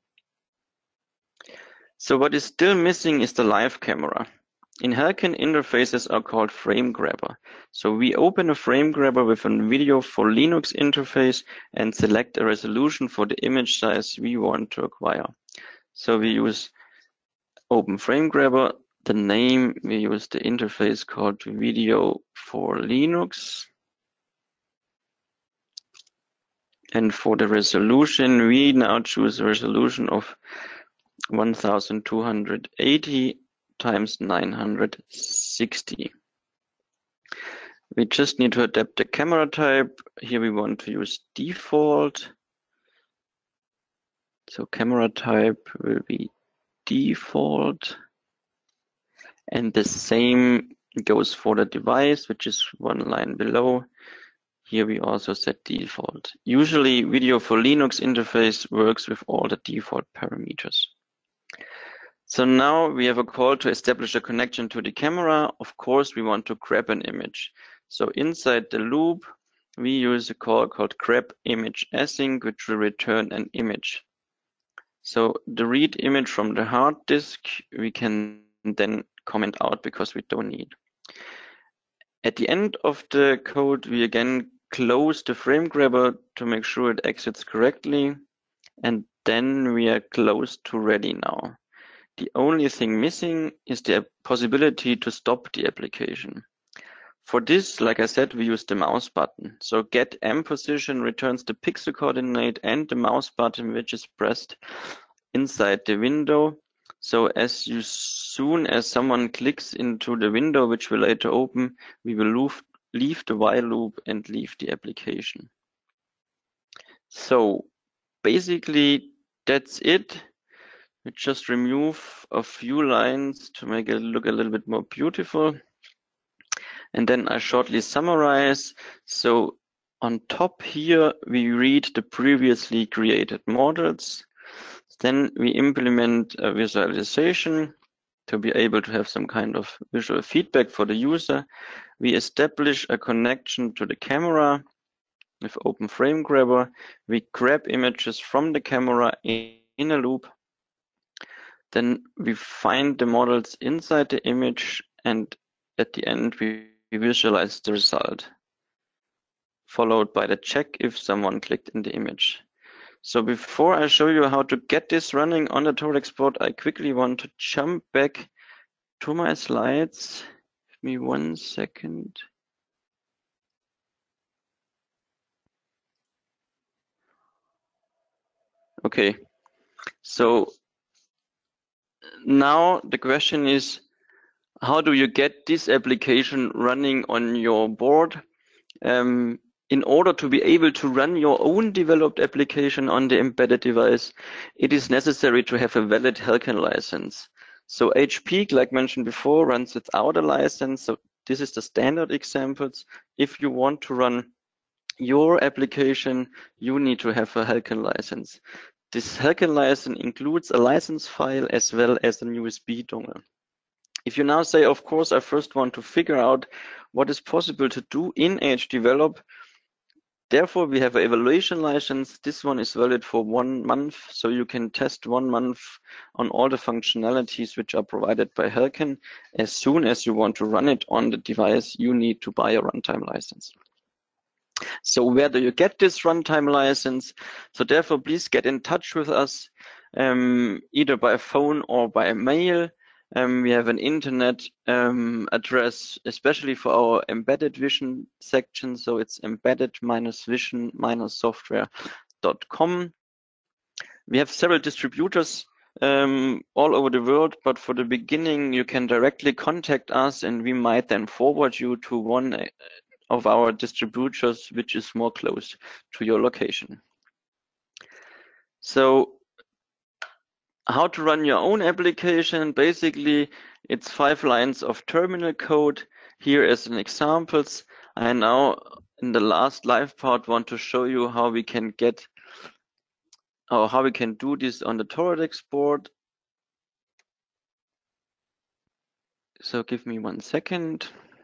So what is still missing is the live camera. In Helkin, interfaces are called frame grabber. So we open a frame grabber with a video for Linux interface and select a resolution for the image size we want to acquire. So we use open frame grabber. The name, we use the interface called video for Linux. And for the resolution, we now choose a resolution of 1280 times 960. We just need to adapt the camera type. Here we want to use default. So camera type will be default. And the same goes for the device, which is one line below. Here we also set default. Usually video for Linux interface works with all the default parameters. So now we have a call to establish a connection to the camera. Of course, we want to grab an image. So inside the loop, we use a call called grab image async, which will return an image. So the read image from the hard disk, we can then comment out because we don't need. At the end of the code, we again close the frame grabber to make sure it exits correctly. And then we are close to ready now. The only thing missing is the possibility to stop the application. For this, like I said, we use the mouse button. So get M position returns the pixel coordinate and the mouse button, which is pressed inside the window. So as soon as someone clicks into the window, which will later open, we will leave the while loop and leave the application. So basically, that's it. We just remove a few lines to make it look a little bit more beautiful. And then I shortly summarize. So on top here, we read the previously created models. Then we implement a visualization to be able to have some kind of visual feedback for the user. We establish a connection to the camera with open frame grabber. We grab images from the camera in a loop. Then we find the models inside the image, and at the end we visualize the result, followed by the check if someone clicked in the image. So before I show you how to get this running on the Toradex board, I quickly want to jump back to my slides. Give me 1 second. Okay, so now the question is, how do you get this application running on your board? In order to be able to run your own developed application on the embedded device, it is necessary to have a valid Helkin license. So HPEAK, like mentioned before, runs without a license. So this is the standard examples. If you want to run your application, you need to have a Helkin license. This Helkin license includes a license file as well as an USB dongle. If you now say, of course, I first want to figure out what is possible to do in HDevelop, therefore we have an evaluation license. This one is valid for 1 month, so you can test 1 month on all the functionalities which are provided by Helkin. As soon as you want to run it on the device, you need to buy a runtime license. So where do you get this runtime license? So therefore, please get in touch with us, either by phone or by mail. We have an internet address, especially for our embedded vision section. So it's embedded-vision-software.com. We have several distributors all over the world, but for the beginning, you can directly contact us and we might then forward you to one of our distributors, which is more close to your location. So how to run your own application? Basically, it's 5 lines of terminal code. Here as an examples. I now, in the last live part, want to show you how we can get, or how we can do this on the Toradex board. So give me 1 second.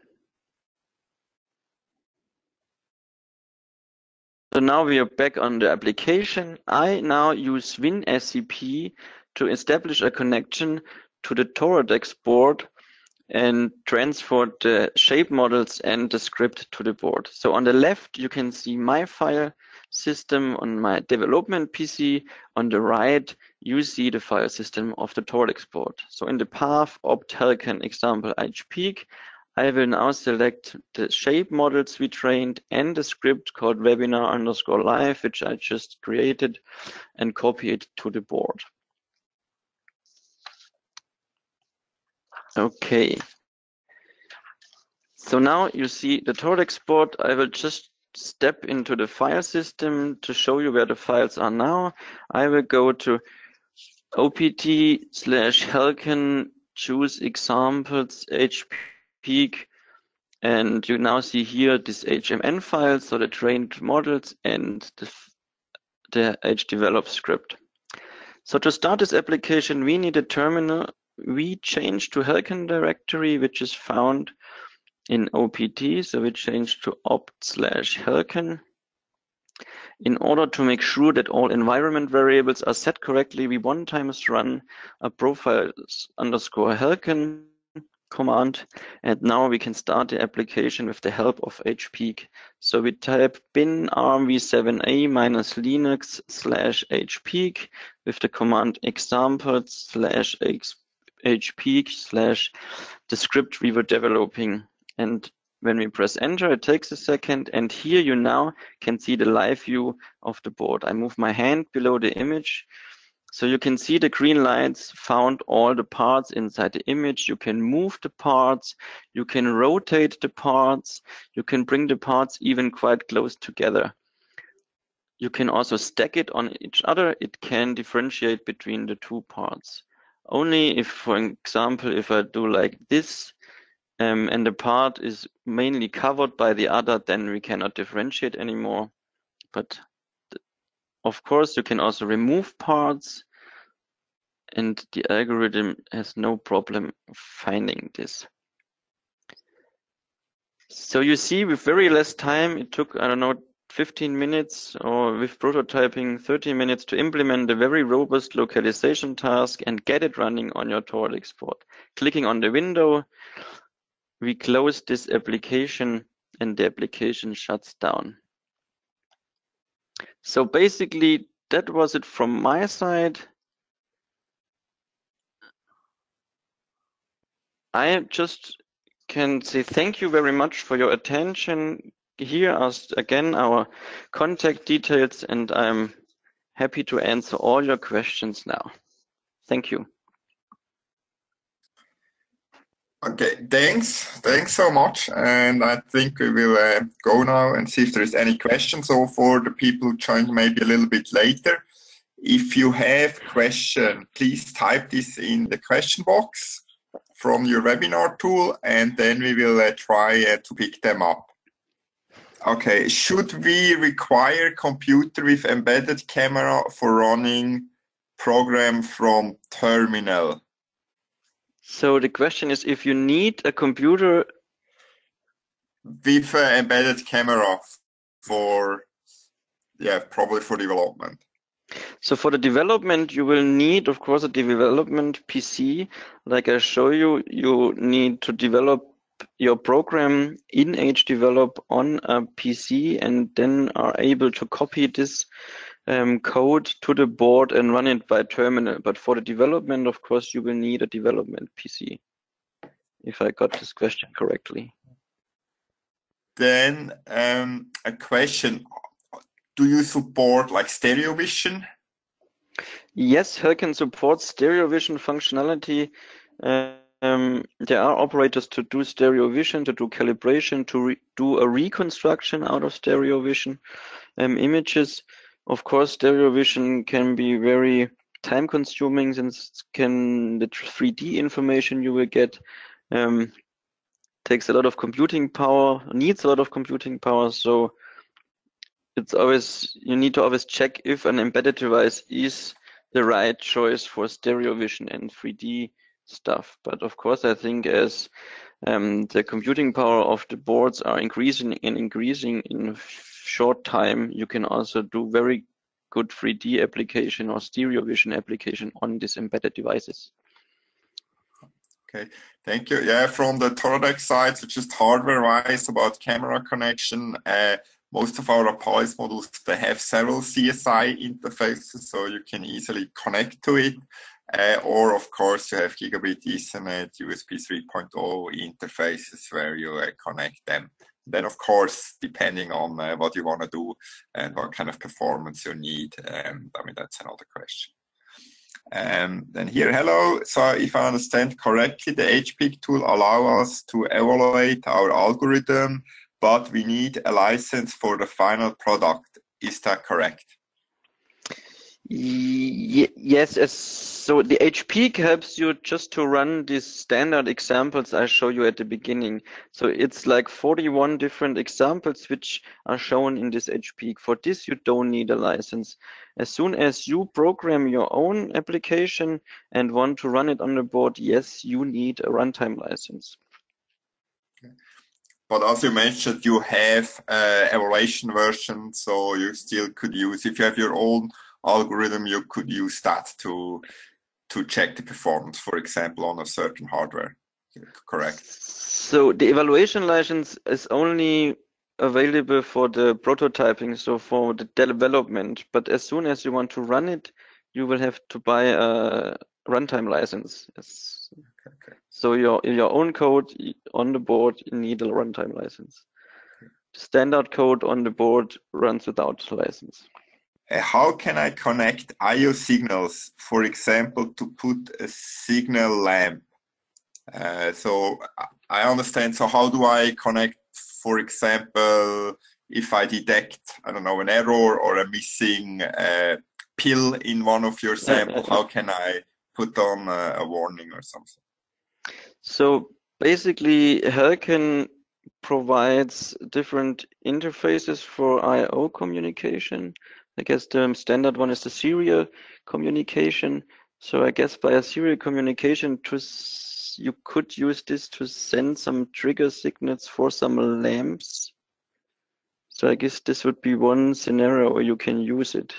So now we are back on the application. I now use WinSCP to establish a connection to the Toradex board and transfer the shape models and the script to the board. So on the left, you can see my file system on my development PC. On the right, you see the file system of the Toradex board. So in the path opt Helken example HPeak, I will now select the shape models we trained and the script called webinar_live, which I just created, and copy it to the board. Okay. So now you see the Toradex board. I will just step into the file system to show you where the files are now. I will go to opt/Helken, choose examples, HPeak, and you now see here this HMN file, so the trained models and the HDevelop script. So to start this application, we need a terminal. We change to Helken directory, which is found in OPT, so we change to opt/Helken. In order to make sure that all environment variables are set correctly, we one time run a profiles_Helken command, and now we can start the application with the help of HPeak. So we type bin rmv7a -linux/HPeak with the command example/HPeak/ the script we were developing. And when we press enter, it takes a second, and here you now can see the live view of the board. I move my hand below the image, so you can see the green lights found all the parts inside the image. You can move the parts, you can rotate the parts, you can bring the parts even quite close together. You can also stack it on each other. It can differentiate between the 2 parts. Only if, for example, if I do like this, and the part is mainly covered by the other, then we cannot differentiate anymore. But of course, you can also remove parts, and the algorithm has no problem finding this. So you see, with very less time, it took, I don't know, 15 minutes, or with prototyping, 30 minutes to implement a very robust localization task and get it running on your Toradex board. Clicking on the window, we close this application and the application shuts down. So basically, that was it from my side. I just can say thank you very much for your attention. Here are again our contact details, and I'm happy to answer all your questions now. Thank you. Okay, thanks so much. And I think we will go now and see if there's any questions. So for the people who joined maybe a little bit later, if you have question, please type this in the question box from your webinar tool, and then we will try to pick them up. Okay, should we require computer with embedded camera for running program from terminal? So the question is if you need a computer with an embedded camera for, yeah, probably for development. So for the development, you will need, of course, a development PC. Like I show you, you need to develop your program in HDevelop on a PC and then are able to copy this code to the board and run it by terminal. But for the development, of course, you will need a development PC, if I got this question correctly. Then a question, do you support like stereo vision? Yes, Helken supports stereo vision functionality. There are operators to do stereo vision, to do calibration, to do a reconstruction out of stereo vision images. Of course, stereo vision can be very time consuming, since the 3D information you will get takes a lot of computing power, needs a lot of computing power. So you need to always check if an embedded device is the right choice for stereo vision and 3D stuff. But of course, I think as the computing power of the boards are increasing in a short time, you can also do very good 3D application or stereo vision application on these embedded devices. Okay, thank you. Yeah, from the Toradex side, so just hardware-wise about camera connection, most of our Apalis modules, they have several CSI interfaces, so you can easily connect to it. Or of course, you have Gigabit Ethernet, USB 3.0 interfaces where you connect them. Then, of course, depending on what you want to do and what kind of performance you need, I mean, that's another question. Then here, hello. So if I understand correctly, the HPIC tool allows us to evaluate our algorithm, but we need a license for the final product. Is that correct? Yes, so the HPIC helps you just to run these standard examples I show you at the beginning. So it's like 41 different examples which are shown in this HPIC. For this, you don't need a license. As soon as you program your own application and want to run it on the board, yes, you need a runtime license. But as you mentioned, you have evaluation version, so you still could use, if you have your own algorithm, you could use that to check the performance, for example, on a certain hardware. Correct? So the evaluation license is only available for the prototyping, so for the development. But as soon as you want to run it, you will have to buy a runtime license. Yes. Okay. So your own code on the board, you need a runtime license. Standard code on the board runs without license. How can I connect I/O signals, for example, to put a signal lamp? So I understand. So how do I connect, for example, if I detect, I don't know, an error or a missing pill in one of your samples, how can I put on a warning or something? So basically, Helken provides different interfaces for I/O communication. I guess the standard one is the serial communication. So I guess by a serial communication, you could use this to send some trigger signals for some lamps. So I guess this would be one scenario where you can use it.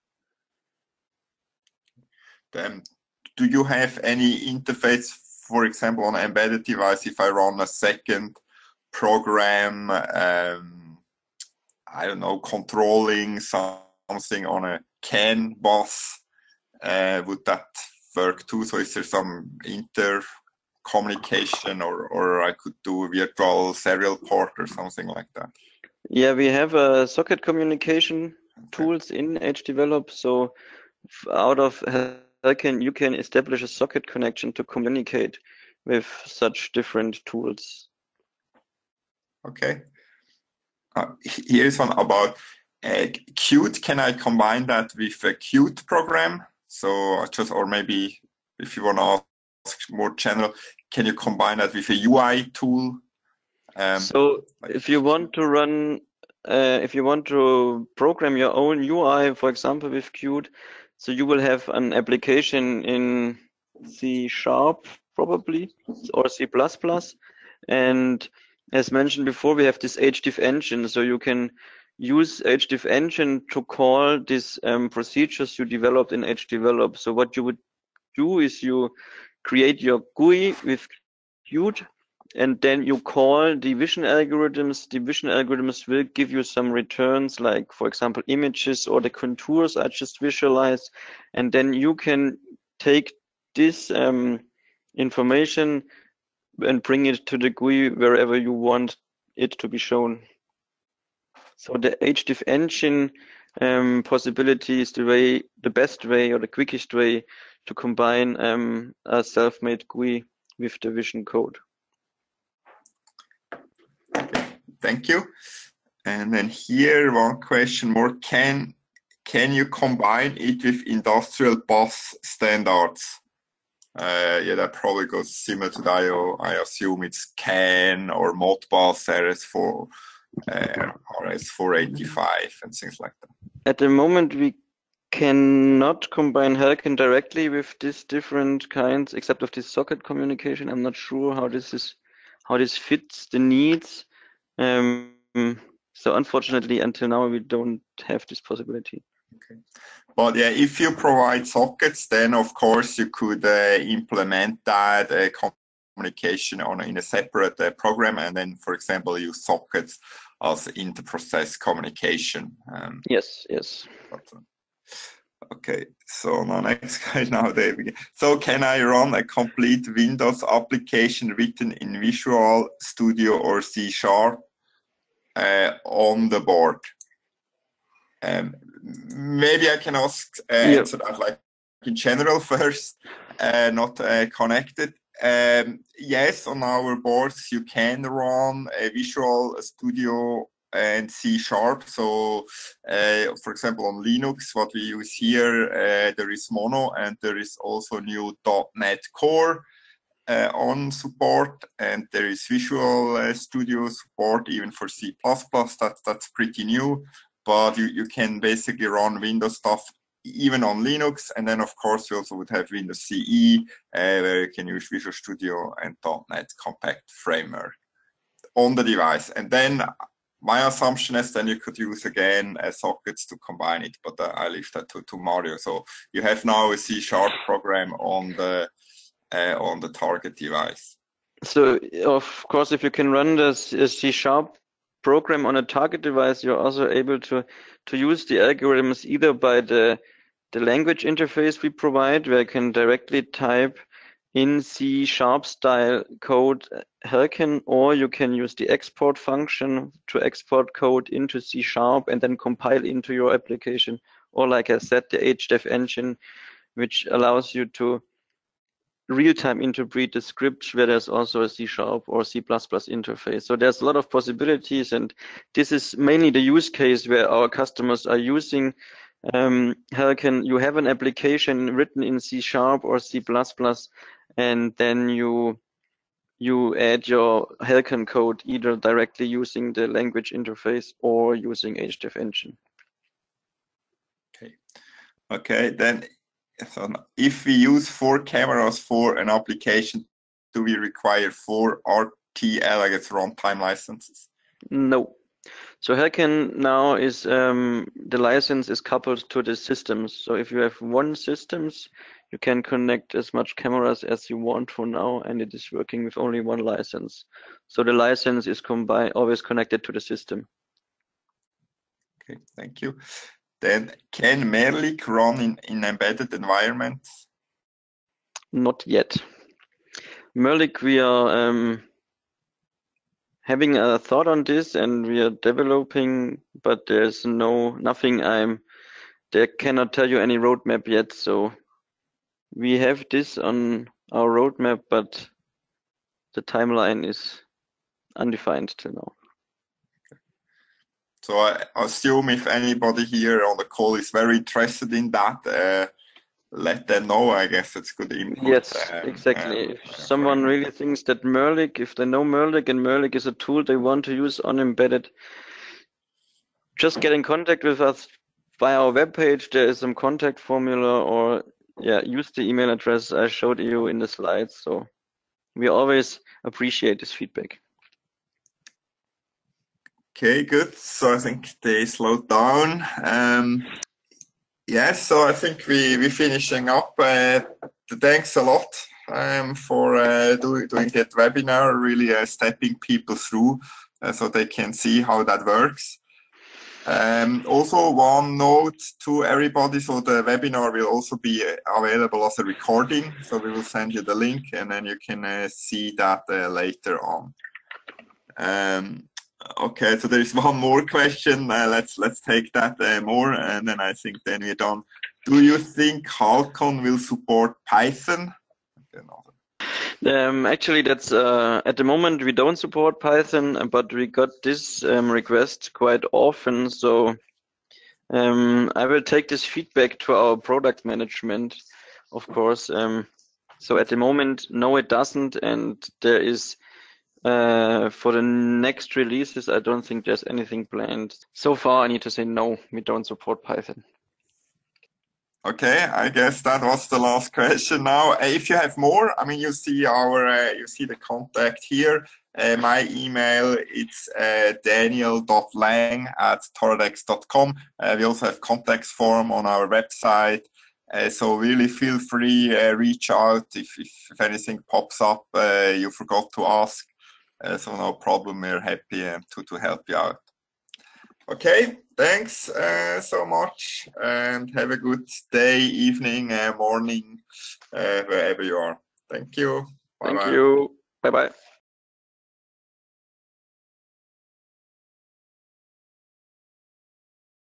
Do you have any interface, for example, on an embedded device, if I run a second program, I don't know, controlling something on a CAN bus, would that work too? So is there some intercommunication, or I could do virtual serial port or something like that? Yeah, we have a socket communication tools in HDevelop. So out of Helken, you can establish a socket connection to communicate with such different tools. Okay. Here's one about Qt. Can I combine that with a Qt program? So or maybe if you want to ask more general, can you combine that with a UI tool? So if you want to run, if you want to program your own UI, for example, with Qt, so you will have an application in C# probably, or C++. And as mentioned before, we have this HDiff engine, so you can use HDiff engine to call these procedures you developed in HDevelop. So what you would do is you create your GUI with Qt, and then you call the vision algorithms. The vision algorithms will give you some returns, like, for example, images or the contours I just visualized. And then you can take this information and bring it to the GUI wherever you want it to be shown. So the HDiff engine possibility is the best way or the quickest way to combine a self-made GUI with the vision code. Thank you. And then here, one question more. Can can you combine it with industrial bus standards? Yeah, that probably goes similar to the I assume it's CAN or Modbus, RS4, RS485 and things like that. At the moment, we cannot combine Helkin directly with these different kinds, except of this socket communication. I'm not sure how this fits the needs. So unfortunately, until now, we don't have this possibility. Okay. But yeah, if you provide sockets, then of course you could implement that communication in a separate program, and then, for example, use sockets as inter-process communication. Yes. But, okay, so now next guys, now they begin. So can I run a complete Windows application written in Visual Studio or C# on the board? Maybe I can answer that like in general first, not connected. Yes, on our boards you can run a Visual Studio and C#. So, for example, on Linux, what we use here, there is Mono, and there is also new .NET Core on support, and there is Visual Studio support even for C++. That's pretty new. But you can basically run Windows stuff even on Linux, and then of course you also would have Windows CE, where you can use Visual Studio and .NET Compact Framework on the device. And then my assumption is then you could use again sockets to combine it, but I leave that to Mario. So you have now a C# program on the target device. So of course, if you can run this C# program on a target device, you're also able to use the algorithms either by the language interface we provide, where you can directly type in C# style code Helkin, or you can use the export function to export code into C# and then compile into your application, or like I said, the HDEF engine, which allows you to real-time interpret the script, where there's also a C# or C++ interface. So there's a lot of possibilities, and this is mainly the use case where our customers are using Helkin. You have an application written in C# or C++, and then you add your Helkin code either directly using the language interface or using HDEF engine. Okay, then. So if we use 4 cameras for an application, do we require 4 RTL, I guess, runtime licenses? No. So Helkin now is, the license is coupled to the systems. So if you have one systems, you can connect as much cameras as you want for now, and it is working with only one license. So the license is always connected to the system. Okay, thank you. Then can Mehrlik run in embedded environments? Not yet. Mehrlik, we are having a thought on this, and we are developing, but there's nothing there cannot tell you any roadmap yet. So we have this on our roadmap, but the timeline is undefined till now. So I assume if anybody here on the call is very interested in that, let them know. I guess it's good input. Yes, exactly. If someone really thinks that Mehrlik, if they know Mehrlik and Mehrlik is a tool they want to use on embedded, just get in contact with us via our webpage. There is some contact formula, or use the email address I showed you in the slides. So we always appreciate this feedback. Okay, good. So I think they slowed down. Yes, so I think we're finishing up. Thanks a lot for doing that webinar, really stepping people through so they can see how that works. Also, one note to everybody, so the webinar will also be available as a recording. So we will send you the link, and then you can see that later on. Okay, so there is one more question. Let's take that more, and then I think then we're done. Do you think Halcon will support Python? Actually, that's at the moment we don't support Python, but we got this request quite often. So I will take this feedback to our product management, of course. So at the moment, no, it doesn't, and there is for the next releases, I don't think there's anything planned. So far, I need to say no, we don't support Python. Okay, I guess that was the last question. Now, if you have more, I mean, you see the contact here. My email, it's daniel.lang@toradex.com. We also have contacts form on our website. So really feel free, reach out if anything pops up you forgot to ask. So no problem, we're happy to help you out. Okay, thanks so much, and have a good day, evening, morning, wherever you are. Thank you. Bye-bye. Thank you. Bye-bye.